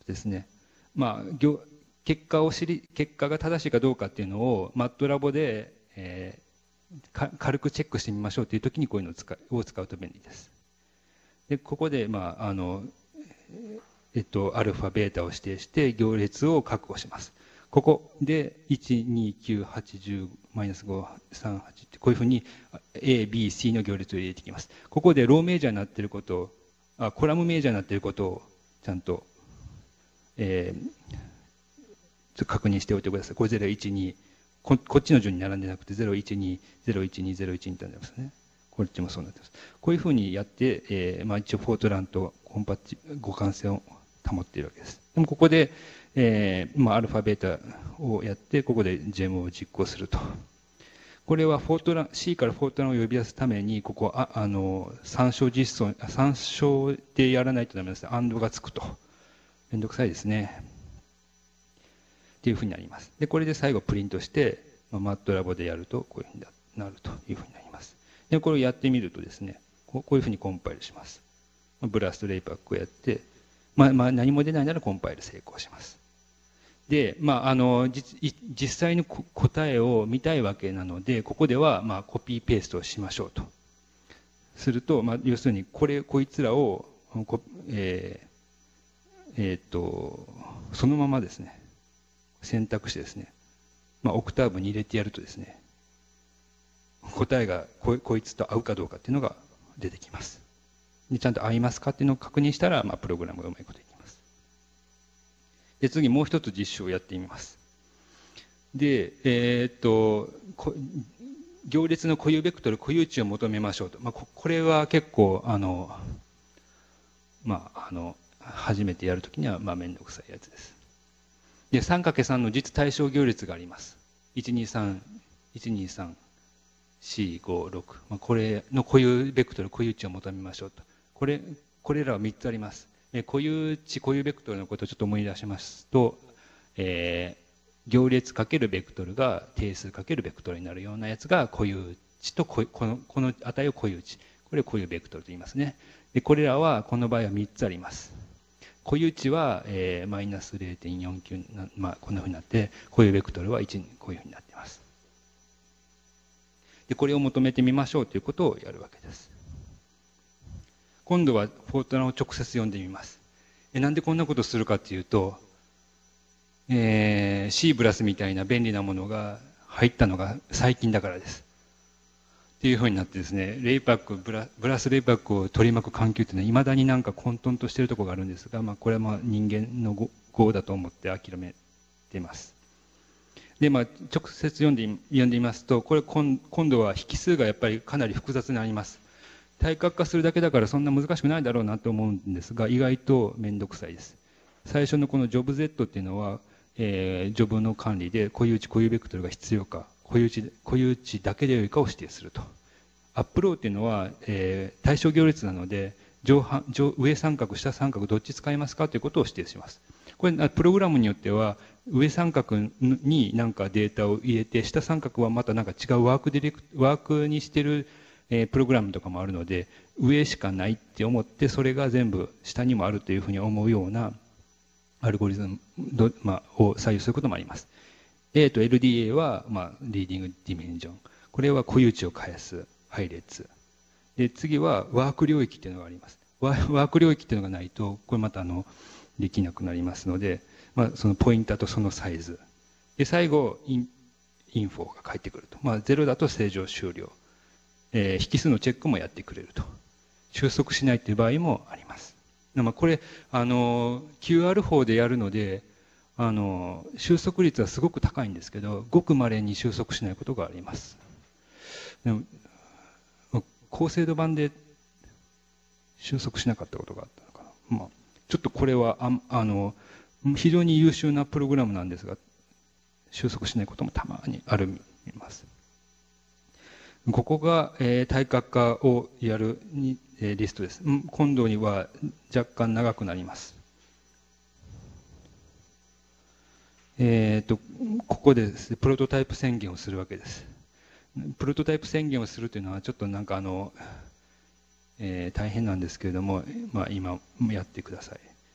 [SPEAKER 2] ですね。まあ、行結果を知り、結果が正しいかどうかっていうのを マットラボで、えー、軽くチェックしてみましょうというときにこういうのを使う、を使うと便利です。で、ここで、まあ、あの、えっと、アルファ、ベータを指定して行列を確保します。ここでいち、に、きゅう、はち、じゅう、マイナスご、さん、はちってこういうふうに A、B、C の行列を入れていきます。ここでローメジャーになっていることを、あ、コラムメジャーになっていることをちゃんと、えー、ちょっと確認しておいてください。これゼロいちに、こ, こっちの順に並んでなくてゼロいちに、ゼロいちに、ゼロいちにとなりますね。こっちもそうなってます。こういうふうにやって、えーまあ、一応フォートランとコンパチ互換性を保っているわけです。でもここで、えーまあ、アルファベータをやってここでジェムを実行すると。これはフォートラン C からフォートランを呼び出すためにここああの参照実装参照でやらないとダメです。アンドがつくとめんどくさいですねっていうふうになります。でこれで最後プリントして、まあ、マットラボでやるとこういうふうになるというふうになります。でこれをやってみるとですねこうこういうふうにコンパイルします。ブラストレイパックをやって、まあまあ、何も出ないならコンパイル成功します。で、まあ、あの 実, 実際の答えを見たいわけなのでここではまあコピーペーストをしましょうとすると、まあ、要するにこれこいつらを、えーえー、とそのままですね選択してですね、まあ、オクターブに入れてやるとですね答えが こ, こいつと合うかどうかっていうのが出てきます。でちゃんと合いますかっていうのを確認したら、まあ、プログラムがうまいこといきます。で次もう一つ実証をやってみます。で、えー、っと行列の固有ベクトル固有値を求めましょうと、まあ、これは結構あの、まあ、あの初めてやるときにはまあ面倒くさいやつです。で さんかけるさん の実対象行列があります。いちにさん、いちにさん、よん、ご、ろく、まあ、これの固有ベクトル固有値を求めましょうと。これこれらはみっつあります。固有値固有ベクトルのことをちょっと思い出しますと、えー、行列かけるベクトルが定数かけるベクトルになるようなやつが固有値とこのこの値を固有値、これを固有ベクトルと言いますね。でこれらはこの場合はみっつあります。固有値は、えー、マイナス ゼロてんよんきゅう、まあ、こんなふうになって固有ベクトルはいちこういうふうになっています。でこれを求めてみましょうということをやるわけです。今度はフォートランを直接読んでみます。えなんでこんなことをするかというと、えー、C ブラスみたいな便利なものが入ったのが最近だからです。っていうふうになってですね、レイパックブラ、ブラスレイパックを取り巻く環境っていうのは、いまだになんか混沌としているところがあるんですが、まあ、これはまあ人間の業だと思って諦めています。で、まあ、直接読んで読んでみますと、これ今度は引数がやっぱりかなり複雑になります。対角化するだけだからそんな難しくないだろうなと思うんですが、意外と面倒くさいです。最初のこの ジョブゼット っていうのは、えー、ジョブの管理で固有値固有ベクトルが必要か、固有値固有値だけでよいかを指定すると。アップローっていうのは、えー、対象行列なので、上半上上三角下三角どっち使いますかということを指定します。これプログラムによっては上三角になんかデータを入れて、下三角はまたなんか違うワークディレクワークにしてるえー、プログラムとかもあるので、上しかないって思ってそれが全部下にもあるというふうに思うようなアルゴリズム、まあ、を採用することもあります。A と エルディーエー は、まあ、リーディングディメンジョン、これは固有値を返す配列で、次はワーク領域っていうのがあります。ワーク領域っていうのがないとこれまたあのできなくなりますので、まあ、そのポインターとそのサイズで、最後インインフォが返ってくると、まあ、ゼロだと正常終了、えー、引数のチェックもやってくれると。収束しないという場合もあります。まあ、これあの キューアール 法でやるのであの収束率はすごく高いんですけど、ごく稀に収束しないことがあります。でも高精度版で収束しなかったことがあったのかな、まあ、ちょっとこれはああの非常に優秀なプログラムなんですが、収束しないこともたまにあるみます。ここが、えー、対角化をやるに、えー、リストです。今度には若干長くなります。えーと、ここでですね、プロトタイプ宣言をするわけです。プロトタイプ宣言をするというのはちょっとなんかあの、えー、大変なんですけれども、まあ、今やってください。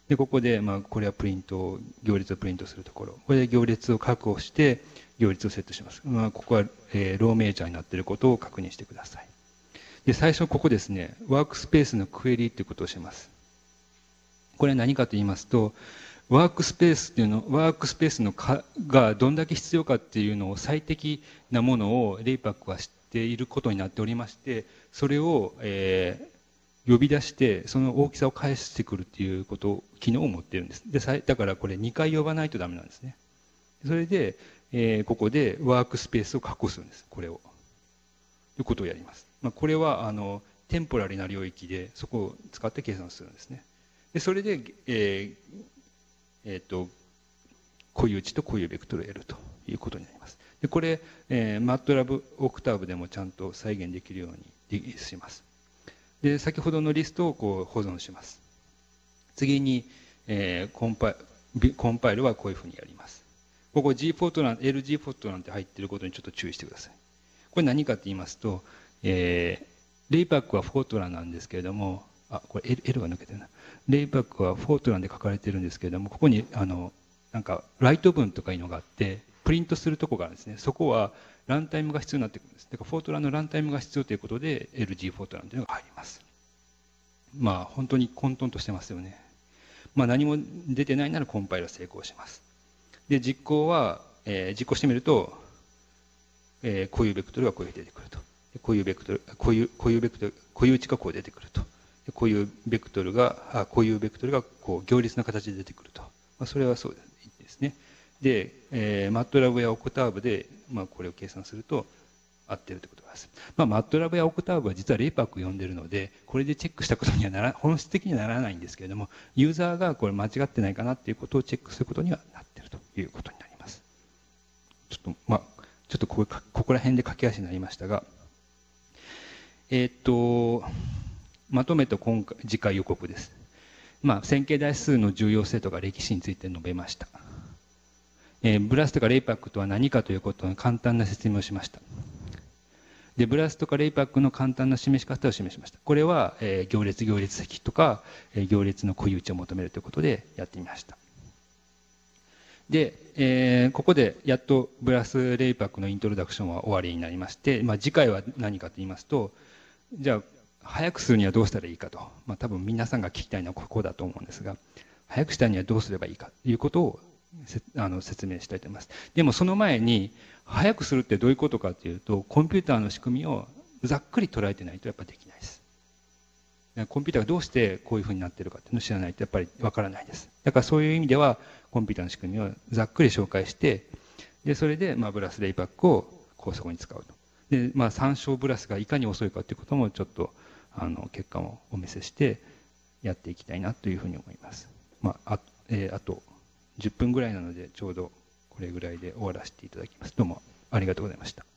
[SPEAKER 2] で、ここで、まあ、これはプリントを、行列をプリントするところ。これで行列を確保して、行列をセットします。まあ、ここは、えー、ローメージャーになっていることを確認してください。で、最初ここですね、ワークスペースのクエリということをします。これは何かと言いますと、ワークスペースっていうの、ワークスペースのかがどんだけ必要かっていうのを最適なものをレイパックは知っていることになっておりまして、それを、えー呼び出してその大きさを返してくるっていうことを機能を持っているんです。で、だからこれにかい呼ばないとダメなんですね。それで、えー、ここでワークスペースを確保するんです。これを。ということをやります。まあ、これはあのテンポラリな領域でそこを使って計算するんですね。で、それで、えーえー、と固有値と固有ベクトルを得るということになります。で、これ、えー、MATLAB オクターブでもちゃんと再現できるようにします。で、先ほどのリストをこう保存します。次に、えー、コンパイ、コンパイルはこういうふうにやります。ここ G フォートラン、エルジー フォートランって入っていることにちょっと注意してください。これ何かと言いますと、えー、レイパックはフォートランなんですけれども、あ、これ L, L が抜けてるな。レイパックはフォートランで書かれてるんですけれども、ここにあのなんかライト文とかいうのがあって、プリントするとこがあるんですね。そこはランタイムが必要になってくるんです。だからフォートランのランタイムが必要ということで エルジー フォートランというのが入ります。まあ本当に混沌としてますよね。まあ何も出てないならコンパイルは成功します。で、実行は、えー、実行してみると、えー、固有ベクトルがこういうふうに出てくると。固有ベクトル、固有、固有ベクトル、固有値がこう出てくると。固有ベクトルが、あ、固有ベクトルがこう行列の形で出てくると。まあ、それはそうですね。で、えー、MATLAB やオクターブで、まあ、これを計算すると合ってるということです。まあ、MATLAB やオクターブは実はレイパックを呼んでるので、これでチェックしたことにはなら、本質的にはならないんですけれども、ユーザーがこれ間違ってないかなっていうことをチェックすることにはなってるということになります。ちょっと、まあ、ちょっとここ、ここら辺で駆け足になりましたが、えー、っと、まとめと今回、次回予告です。まあ、線形代数の重要性とか歴史について述べました。えー、ブラスとかレイパックとは何かということの簡単な説明をしました。で、ブラスとかレイパックの簡単な示し方を示しました。これは、えー、行列行列積とか、えー、行列の固有値を求めるということでやってみました。で、えー、ここでやっとブラスレイパックのイントロダクションは終わりになりまして、まあ、次回は何かと言いますと、じゃあ早くするにはどうしたらいいかと、まあ、多分皆さんが聞きたいのはここだと思うんですが、早くしたいにはどうすればいいかということをあの説明したいと思います。でもその前に、早くするってどういうことかというと、コンピューターの仕組みをざっくり捉えてないとやっぱできないです。コンピューターがどうしてこういうふうになっているかっていうのを知らないとやっぱりわからないです。だからそういう意味では、コンピューターの仕組みをざっくり紹介して、で、それで、まあ、ブラスレイパックをこうそこに使うと。で、まあ、参照ブラスがいかに遅いかということもちょっと、あの、結果をお見せしてやっていきたいなというふうに思います。まあ、あ、えー、あとじゅっぷんぐらいなので、ちょうどこれぐらいで終わらせていただきます。どうもありがとうございました。